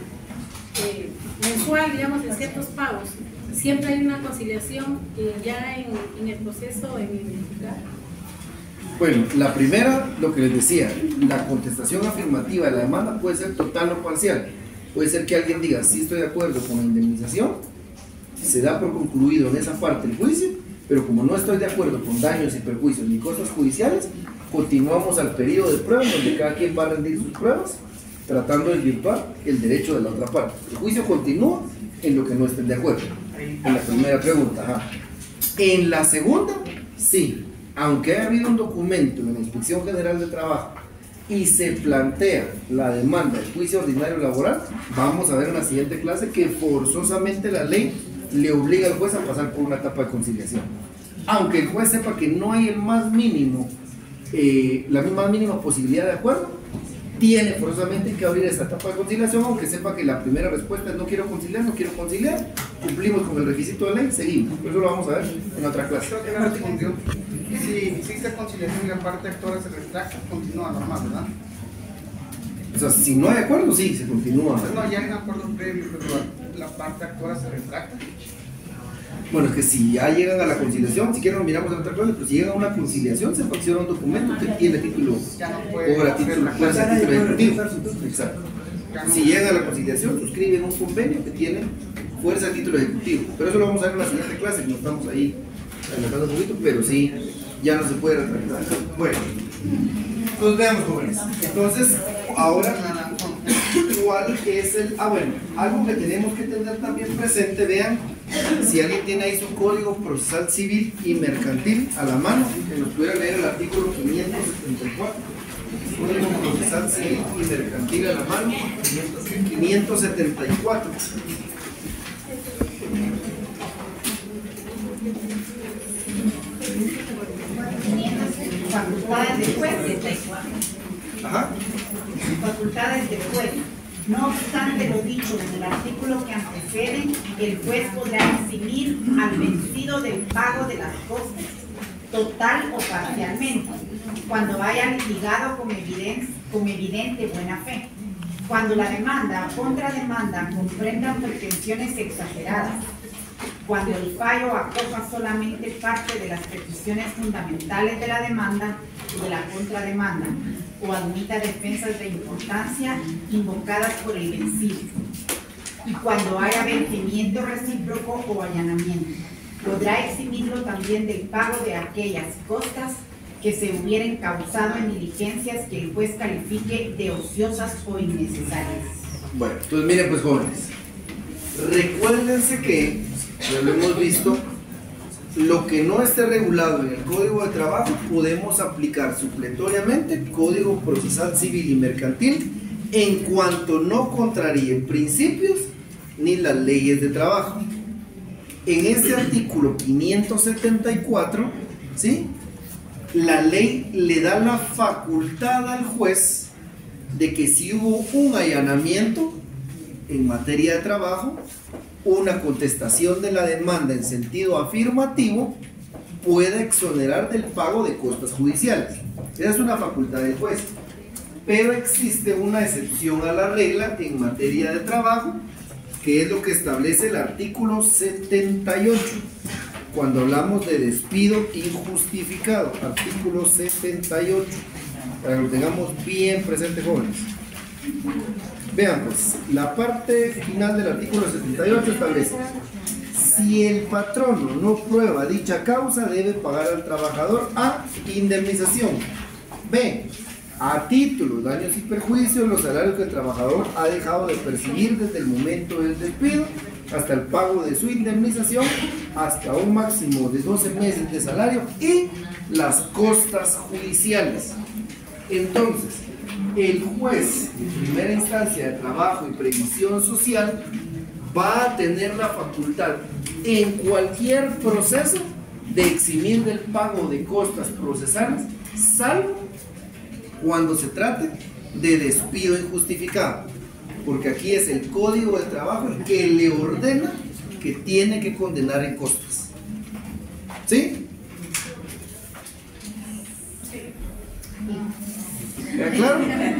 mensual, digamos, en ciertos pagos. Siempre hay una conciliación ya en el proceso en identificar. Bueno, la primera, lo que les decía, la contestación afirmativa de la demanda puede ser total o parcial. Puede ser que alguien diga, sí estoy de acuerdo con la indemnización, se da por concluido en esa parte el juicio, pero como no estoy de acuerdo con daños y perjuicios ni cosas judiciales, continuamos al periodo de prueba donde cada quien va a rendir sus pruebas, tratando de desvirtuar el derecho de la otra parte. El juicio continúa en lo que no estén de acuerdo. En la primera pregunta, ajá. En la segunda, sí, aunque haya habido un documento en la Inspección General de Trabajo y se plantea la demanda del juicio ordinario laboral, vamos a ver en la siguiente clase que forzosamente la ley le obliga al juez a pasar por una etapa de conciliación. Aunque el juez sepa que no hay el más mínimo, la más mínima posibilidad de acuerdo, tiene forzosamente que abrir esa etapa de conciliación, aunque sepa que la primera respuesta es no quiero conciliar, cumplimos con el requisito de ley, seguimos. Por eso lo vamos a ver en otra clase. Creo que no respondió. Si existe conciliación y la parte actora se retracta, continúa normal, ¿verdad? O sea, si no hay acuerdo, sí, se continúa. No, ya en acuerdo previo, pero la parte actora se retracta. Bueno, es que si ya llegan a la conciliación, si quieren lo miramos en otra clase, pero si llegan a una conciliación se fracciona un documento que tiene título obra, título ejecutivo. Exacto. Si llegan a la conciliación, suscriben un convenio que tiene fuerza de título ejecutivo. Pero eso lo vamos a ver en la siguiente clase, que no estamos ahí adelantando un poquito, pero sí, ya no se puede retractar. Bueno, entonces veamos jóvenes. Entonces, ahora, ¿cuál es el...? Bueno, algo que tenemos que tener también presente, vean, si alguien tiene ahí su código procesal civil y mercantil a la mano, que nos pudiera leer el artículo 574. Código procesal civil y mercantil a la mano, 574. Facultades del juez. Ajá. Facultades del juez. No obstante lo dicho en el artículo que antecede, el juez podrá eximir al vencido del pago de las costas, total o parcialmente, cuando haya litigado con evidente buena fe. Cuando la demanda o contrademanda comprendan pretensiones exageradas, cuando el fallo acoja solamente parte de las peticiones fundamentales de la demanda o de la contrademanda, o admita defensas de importancia invocadas por el vencido, y cuando haya vencimiento recíproco o allanamiento, podrá eximirlo también del pago de aquellas costas que se hubieran causado en diligencias que el juez califique de ociosas o innecesarias. Bueno, entonces miren pues, jóvenes, recuérdense que, ya lo hemos visto, lo que no esté regulado en el Código de Trabajo podemos aplicar supletoriamente el Código Procesal Civil y Mercantil en cuanto no contraríen principios ni las leyes de trabajo. En este artículo 574, ¿sí?, la ley le da la facultad al juez de que si hubo un allanamiento en materia de trabajo, una contestación de la demanda en sentido afirmativo, puede exonerar del pago de costas judiciales. Esa es una facultad del juez. Pero existe una excepción a la regla en materia de trabajo, que es lo que establece el artículo 78, cuando hablamos de despido injustificado. Artículo 78, para que lo tengamos bien presente, jóvenes. Vean pues, la parte final del artículo 78 establece: si el patrono no prueba dicha causa, debe pagar al trabajador A, indemnización; B, a título, daños y perjuicios, los salarios que el trabajador ha dejado de percibir desde el momento del despido hasta el pago de su indemnización, hasta un máximo de 12 meses de salario, y las costas judiciales. Entonces, el juez en primera instancia de trabajo y previsión social va a tener la facultad en cualquier proceso de eximir del pago de costas procesales, salvo cuando se trate de despido injustificado, porque aquí es el Código de Trabajo el que le ordena que tiene que condenar en costas. ¿Sí? ¿Queda claro?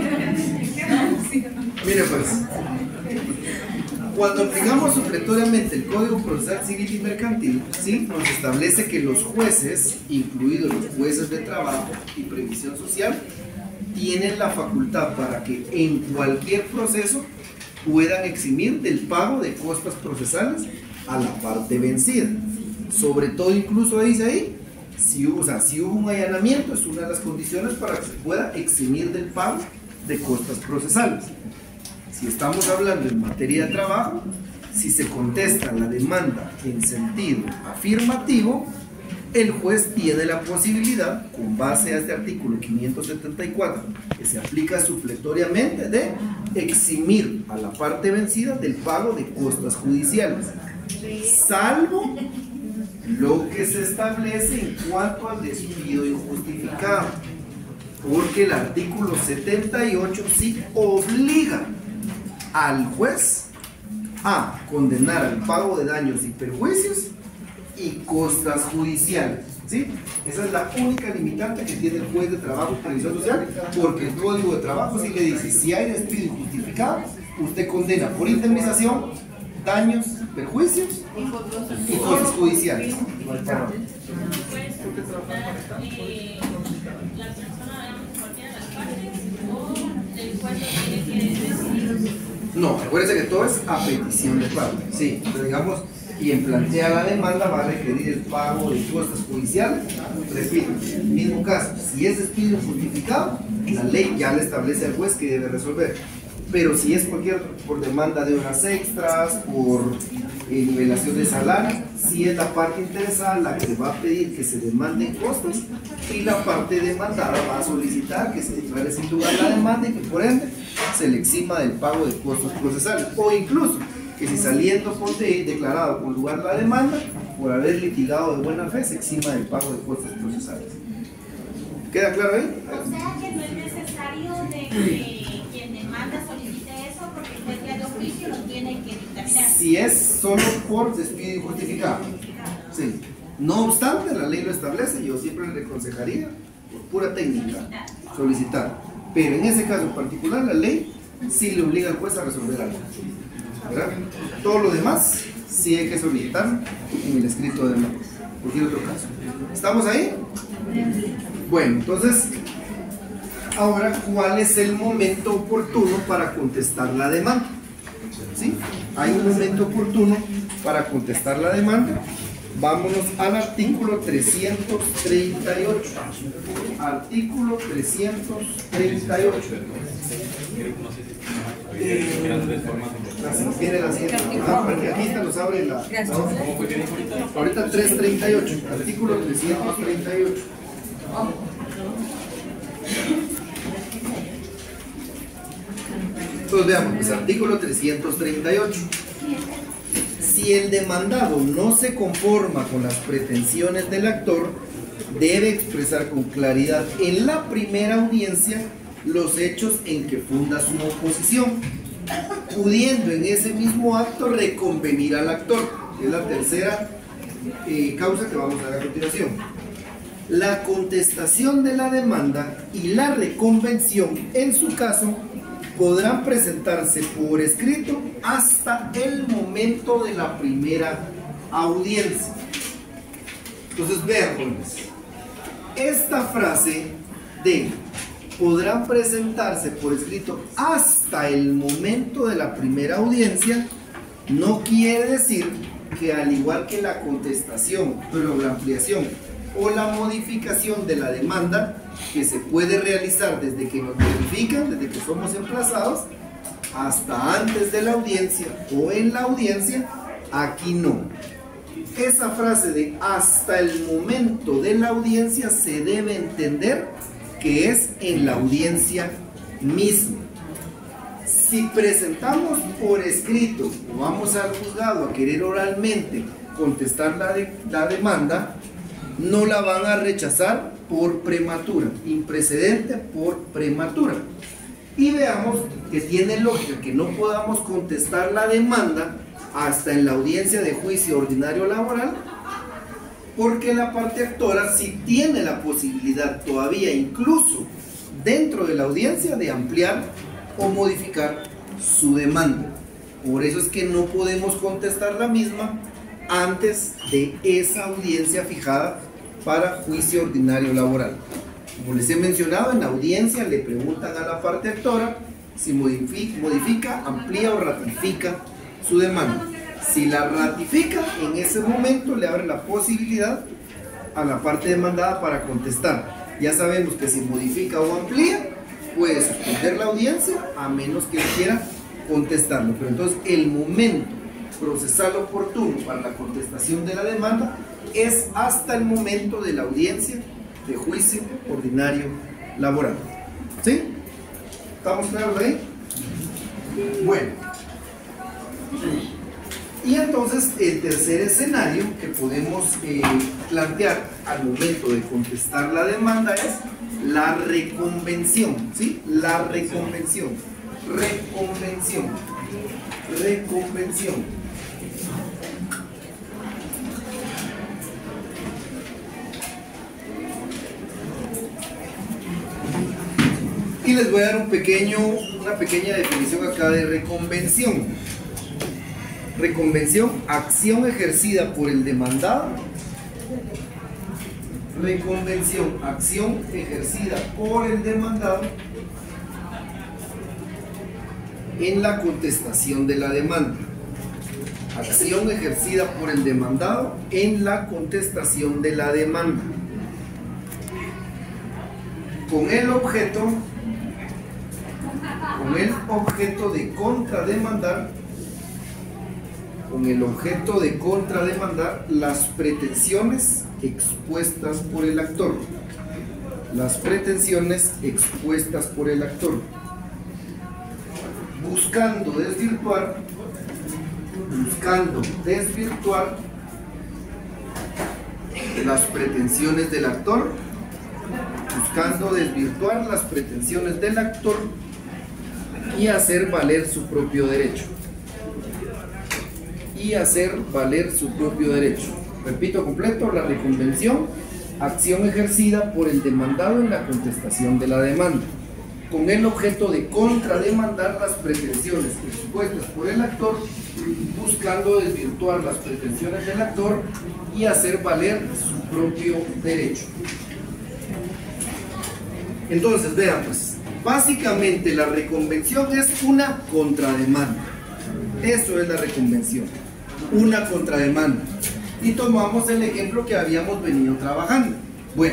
Mire pues, cuando aplicamos supletoriamente el Código Procesal Civil y Mercantil, ¿sí?, nos establece que los jueces, incluidos los jueces de trabajo y previsión social, tienen la facultad para que en cualquier proceso puedan eximir del pago de costas procesales a la parte vencida. Sobre todo, incluso dice ahí, si hubo un allanamiento, es una de las condiciones para que se pueda eximir del pago de costas procesales. Si estamos hablando en materia de trabajo, si se contesta la demanda en sentido afirmativo, el juez tiene la posibilidad, con base a este artículo 574, que se aplica supletoriamente, de eximir a la parte vencida del pago de costas judiciales, salvo lo que se establece en cuanto al despido injustificado, porque el artículo 78 sí obliga al juez a condenar al pago de daños y perjuicios y costas judiciales, ¿sí? Esa es la única limitante que tiene el juez de trabajo y previsión social, porque el Código de Trabajo sí le dice: si hay despido injustificado, usted condena por indemnización, daños, perjuicios y costas judiciales. No, acuérdense que todo es a petición de parte. Sí, pero digamos, quien plantea la demanda va a requerir el pago de costas judiciales. Repito, mismo caso, si es despido injustificado, la ley ya le establece al juez que debe resolver. Pero si es por demanda de horas extras, por nivelación de salario, si es la parte interesada la que va a pedir que se demanden costas, y la parte demandada va a solicitar que se declare sin lugar la demanda y que por ende se le exima del pago de costas procesales, o incluso que si saliendo por declarado con lugar la demanda, por haber litigado de buena fe, se exima del pago de costas procesales. ¿Queda claro ahí? O sea que no es necesario de que quien demanda solicite eso, porque el juez de oficio lo tiene que dictaminar. Si es solo por despido injustificado. Sí. No obstante, la ley lo establece, yo siempre le aconsejaría, por pura técnica, solicitar. Pero en ese caso en particular, la ley si le obliga al juez a resolver algo, ¿verdad? Todo lo demás sí hay que solicitar en el escrito de cualquier otro caso. ¿Estamos ahí? Bueno, entonces, ahora, ¿cuál es el momento oportuno para contestar la demanda? ¿Sí? Hay un momento oportuno para contestar la demanda. Vámonos al artículo 338. Artículo 338. Viene la siguiente. Porque aquí te los abre la. Ahorita 338. Artículo 338. Entonces veamos, pues, artículo 338. Si el demandado no se conforma con las pretensiones del actor, debe expresar con claridad en la primera audiencia los hechos en que funda su oposición, pudiendo en ese mismo acto reconvenir al actor. Es la tercera causa que vamos a ver a continuación. La contestación de la demanda y la reconvención, en su caso, podrán presentarse por escrito hasta el momento de la primera audiencia. Entonces vean, jóvenes, esta frase de podrán presentarse por escrito hasta el momento de la primera audiencia no quiere decir que, al igual que la contestación, pero la ampliación o la modificación de la demanda, que se puede realizar desde que nos notifican, desde que somos emplazados, hasta antes de la audiencia o en la audiencia, aquí no. Esa frase de hasta el momento de la audiencia se debe entender que es en la audiencia misma. Si presentamos por escrito o vamos al juzgado a querer oralmente contestar la demanda, no la van a rechazar por prematura, imprecedente por prematura. Y veamos que tiene lógica que no podamos contestar la demanda hasta en la audiencia de juicio ordinario laboral, porque la parte actora sí tiene la posibilidad todavía, incluso dentro de la audiencia, de ampliar o modificar su demanda. Por eso es que no podemos contestar la misma antes de esa audiencia fijada para juicio ordinario laboral. Como les he mencionado, en la audiencia le preguntan a la parte actora si modifica, amplía o ratifica su demanda. Si la ratifica, en ese momento le abre la posibilidad a la parte demandada para contestar. Ya sabemos que si modifica o amplía, puede suspender la audiencia a menos que quiera contestarlo. Pero entonces el momento procesal oportuno para la contestación de la demanda es hasta el momento de la audiencia de juicio ordinario laboral. ¿Sí? ¿Estamos claros ahí? Bueno. Y entonces el tercer escenario que podemos plantear al momento de contestar la demanda es la reconvención. ¿Sí? La reconvención. Reconvención. Reconvención. Y les voy a dar una pequeña definición acá de reconvención. Reconvención, acción ejercida por el demandado. Reconvención, acción ejercida por el demandado en la contestación de la demanda. Acción ejercida por el demandado en la contestación de la demanda. Con el objeto de contrademandar, las pretensiones expuestas por el actor. Las pretensiones expuestas por el actor. Buscando desvirtuar las pretensiones del actor. Buscando desvirtuar las pretensiones del actor y hacer valer su propio derecho. Repito completo: la reconvención, acción ejercida por el demandado en la contestación de la demanda. con el objeto de contrademandar las pretensiones expuestas por el actor, buscando desvirtuar las pretensiones del actor y hacer valer su propio derecho. Entonces, vean pues, básicamente la reconvención es una contrademanda. Eso es la reconvención, una contrademanda. Y tomamos el ejemplo que habíamos venido trabajando. Bueno,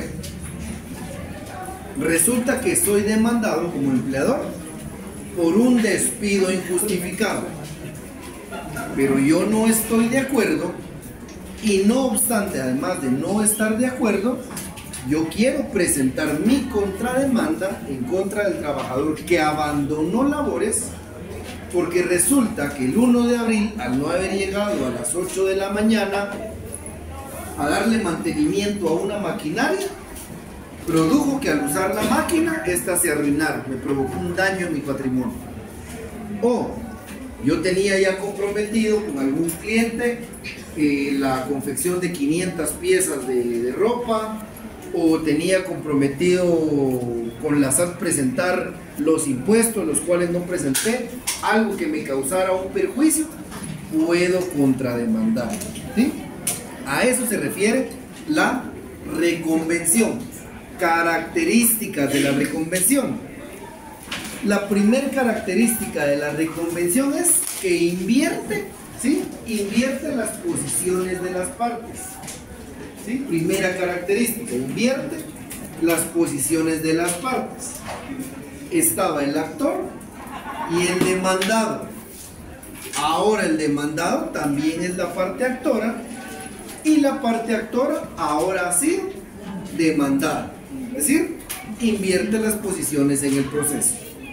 resulta que soy demandado como empleador por un despido injustificado, pero yo no estoy de acuerdo, y no obstante, además de no estar de acuerdo, yo quiero presentar mi contrademanda en contra del trabajador que abandonó labores, porque resulta que el 1 de abril, al no haber llegado a las 8 de la mañana a darle mantenimiento a una maquinaria, produjo que al usar la máquina, esta se arruinara, me provocó un daño en mi patrimonio. O yo tenía ya comprometido con algún cliente la confección de 500 piezas de ropa, o tenía comprometido con la SAT presentar los impuestos, los cuales no presenté, algo que me causara un perjuicio, puedo contrademandar, ¿sí? A eso se refiere la reconvención. Características de la reconvención. La primera característica de la reconvención es que invierte, ¿sí? Invierte las posiciones de las partes, ¿sí? Primera característica, invierte las posiciones de las partes. Estaba el actor y el demandado. Ahora el demandado también es la parte actora, y la parte actora ahora sí demandada. Es decir, invierte las posiciones en el proceso.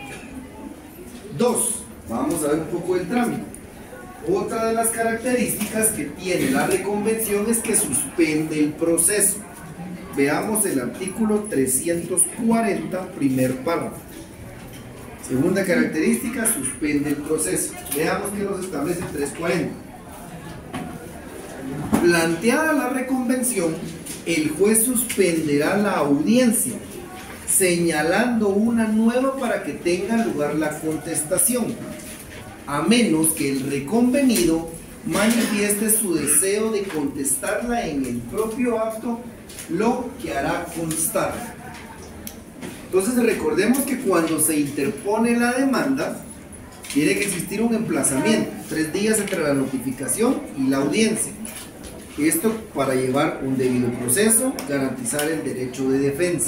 2. Vamos a ver un poco el trámite. Otra de las características que tiene la reconvención es que suspende el proceso. Veamos el artículo 340, primer párrafo. Segunda característica, suspende el proceso. Veamos que nos establece 340. Planteada la reconvención, el juez suspenderá la audiencia, señalando una nueva para que tenga lugar la contestación, a menos que el reconvenido manifieste su deseo de contestarla en el propio acto, lo que hará constar. Entonces recordemos que cuando se interpone la demanda, tiene que existir un emplazamiento, 3 días entre la notificación y la audiencia. Esto para llevar un debido proceso, garantizar el derecho de defensa.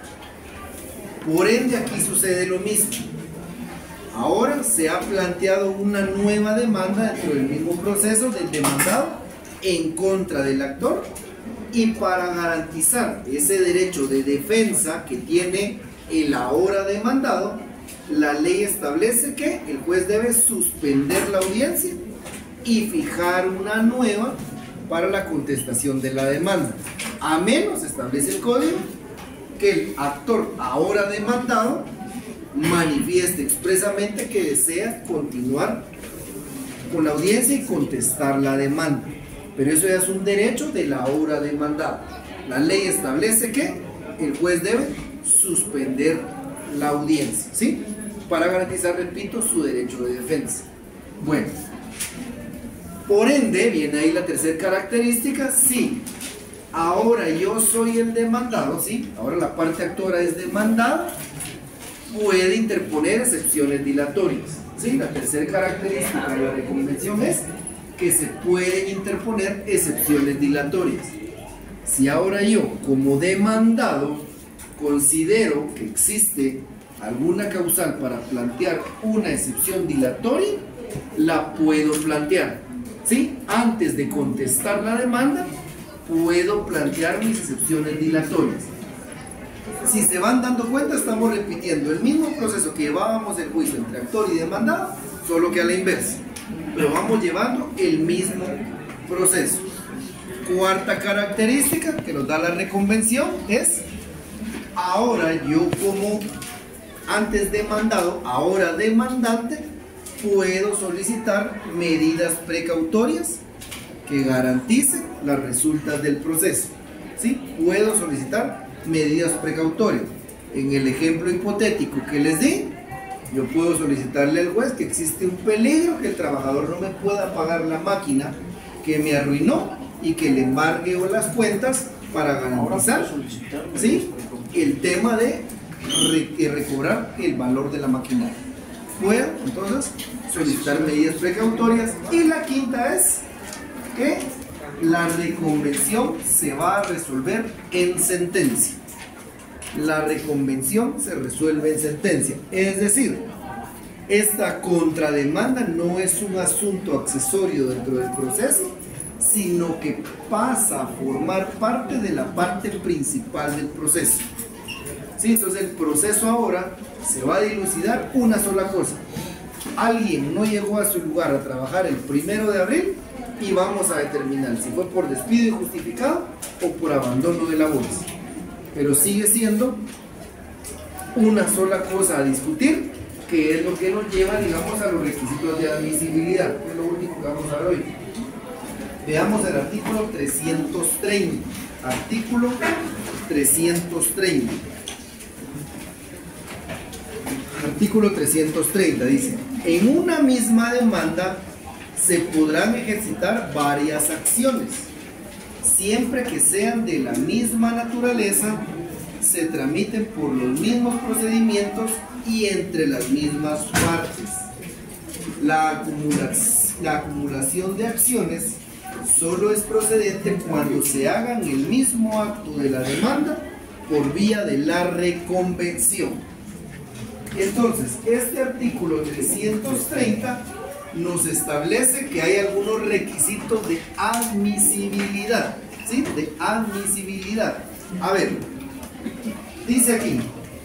Por ende, aquí sucede lo mismo. Ahora se ha planteado una nueva demanda dentro del mismo proceso del demandado en contra del actor, y para garantizar ese derecho de defensa que tiene el ahora demandado, la ley establece que el juez debe suspender la audiencia y fijar una nueva para la contestación de la demanda, a menos, establece el código, que el actor ahora demandado manifieste expresamente que desea continuar con la audiencia y contestar la demanda. Pero eso ya es un derecho del ahora demandado. La ley establece que el juez debe suspender la audiencia, ¿sí? Para garantizar, repito, su derecho de defensa. Bueno, por ende, viene ahí la tercera característica. Sí, ahora yo soy el demandado, ¿sí? Ahora la parte actora es demandada, puede interponer excepciones dilatorias, ¿sí? La tercera característica de la reconvención es que se pueden interponer excepciones dilatorias. Si ahora yo, como demandado, considero que existe alguna causal para plantear una excepción dilatoria, la puedo plantear, ¿sí? Antes de contestar la demanda, puedo plantear mis excepciones dilatorias. Si se van dando cuenta, estamos repitiendo el mismo proceso que llevábamos el juicio entre actor y demandado, solo que a la inversa. Pero vamos llevando el mismo proceso. Cuarta característica que nos da la reconvención es: ahora yo, como antes demandado, ahora demandante, puedo solicitar medidas precautorias que garanticen las resultas del proceso, ¿sí? Puedo solicitar medidas precautorias. en el ejemplo hipotético que les di, yo puedo solicitarle al juez que existe un peligro que el trabajador no me pueda pagar la máquina que me arruinó y que le embargue las cuentas para garantizar, ¿sí?, el tema de recobrar el valor de la maquinaria. Puedo entonces solicitar medidas precautorias. Y la quinta es que la reconvención se va a resolver en sentencia. La reconvención se resuelve en sentencia, es decir, esta contrademanda no es un asunto accesorio dentro del proceso, sino que pasa a formar parte de la parte principal del proceso. ¿Sí? Entonces el proceso ahora se va a dilucidar una sola cosa: alguien no llegó a su lugar a trabajar el 1 de abril y vamos a determinar si fue por despido injustificado o por abandono de labores. Pero sigue siendo una sola cosa a discutir, que es lo que nos lleva, digamos, a los requisitos de admisibilidad, que es lo último que vamos a ver hoy. Veamos el artículo 330. Artículo 330. Artículo 330 dice: en una misma demanda se podrán ejercitar varias acciones, siempre que sean de la misma naturaleza, se tramiten por los mismos procedimientos y entre las mismas partes. La acumulación de acciones solo es procedente cuando se hagan el mismo acto de la demanda por vía de la reconvención. Entonces, este artículo 330 nos establece que hay algunos requisitos de admisibilidad, ¿sí? De admisibilidad. A ver, dice aquí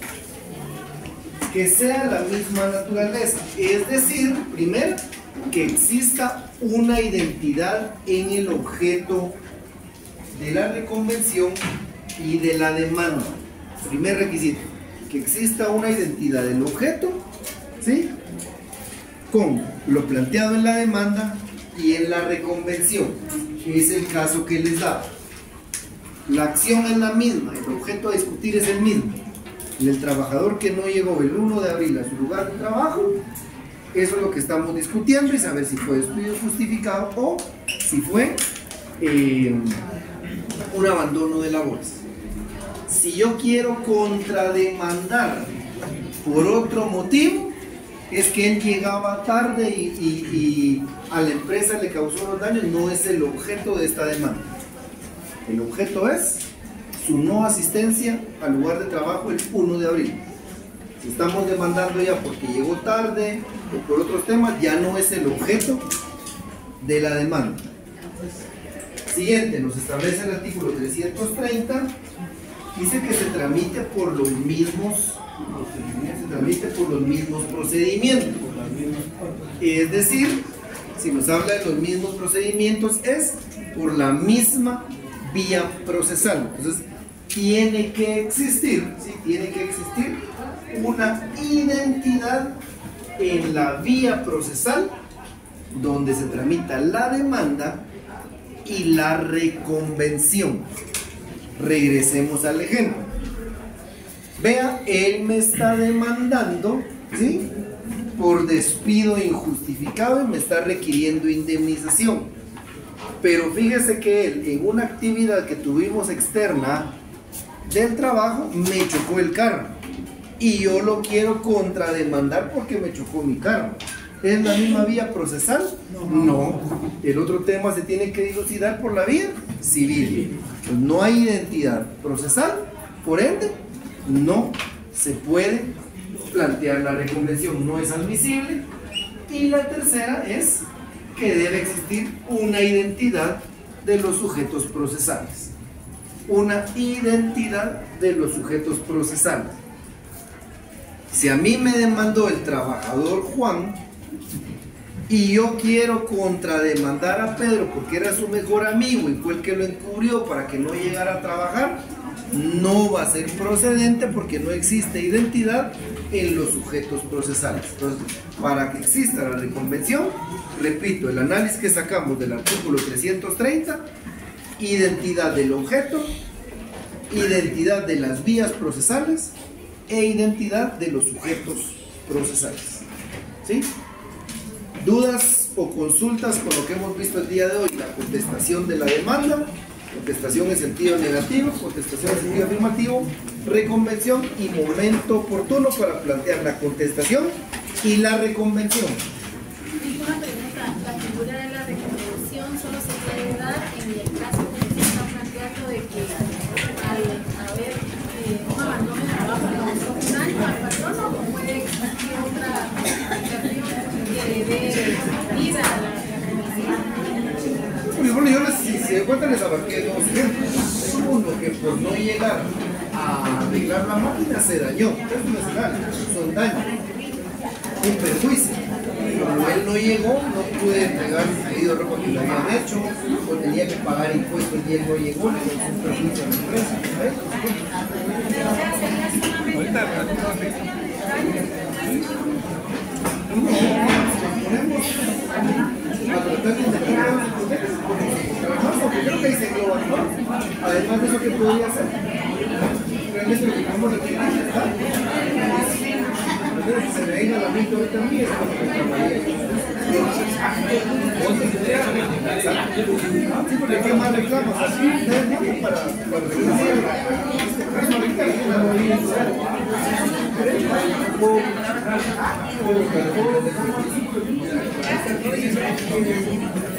que sea la misma naturaleza, es decir, primero, que exista una identidad en el objeto de la reconvención y de la demanda. Primer requisito, que exista una identidad del objeto, ¿sí?, con lo planteado en la demanda y en la reconvención. Es el caso que les da. La acción es la misma, el objeto a discutir es el mismo. El trabajador que no llegó el 1 de abril a su lugar de trabajo, eso es lo que estamos discutiendo, y saber si fue despido justificado o si fue un abandono de labores. Si yo quiero contrademandar por otro motivo, es que él llegaba tarde y a la empresa le causó los daños, no es el objeto de esta demanda. El objeto es su no asistencia al lugar de trabajo el 1 de abril. Si estamos demandando ya porque llegó tarde o por otros temas, ya no es el objeto de la demanda. Siguiente, nos establece el artículo 330, dice que se tramite por los mismos procedimientos. Es decir, si nos habla de los mismos procedimientos, es por la misma vía procesal. Entonces, tiene que existir, ¿sí?, tiene que existir una identidad en la vía procesal donde se tramita la demanda y la reconvención. Regresemos al ejemplo. Vea, él me está demandando, ¿sí?, por despido injustificado y me está requiriendo indemnización. Pero fíjese que él, en una actividad que tuvimos externa del trabajo, me chocó el carro y yo lo quiero contrademandar porque me chocó mi carro. ¿Es la misma vía procesal? No. El otro tema se tiene que dilucidar por la vía civil. Pues no hay identidad procesal, por ende no se puede plantear la reconvención, no es admisible. Y la tercera es que debe existir una identidad de los sujetos procesales. Una identidad de los sujetos procesales. Si a mí me demandó el trabajador Juan y yo quiero contrademandar a Pedro porque era su mejor amigo y fue el que lo encubrió para que no llegara a trabajar, no va a ser procedente porque no existe identidad en los sujetos procesales. Entonces, para que exista la reconvención, repito, el análisis que sacamos del artículo 330, identidad del objeto, identidad de las vías procesales e identidad de los sujetos procesales. ¿Sí? ¿Dudas o consultas con lo que hemos visto el día de hoy? La contestación de la demanda, contestación en sentido negativo, contestación en sentido afirmativo, reconvención y momento oportuno para plantear la contestación y la reconvención. Una pregunta, la figura de la reconvención solo se puede dar en el caso que se está planteando de que al haber un abandono de trabajo un año al patrono, o puede existir otra aplicación que dé vida a la reconvención. Bueno, yo si se cuentan les abarqué dos ejemplos. Uno que por no llegar a arreglar la máquina se dañó, eso no es legal, son daños, un perjuicio. Como él no llegó, no pude entregar su pedido de ropa que le habían hecho, o tenía que pagar impuestos y él no llegó, le causó un perjuicio a la empresa. A tratar de integrar los procesos, porque creo que ahí se engloba, ¿no? Además de eso, ¿qué podría hacer? Realmente lo que podemos requerir es se me venga a la mente ahorita a mí es sí, porque ¿qué más reclamos? Así, para reclamar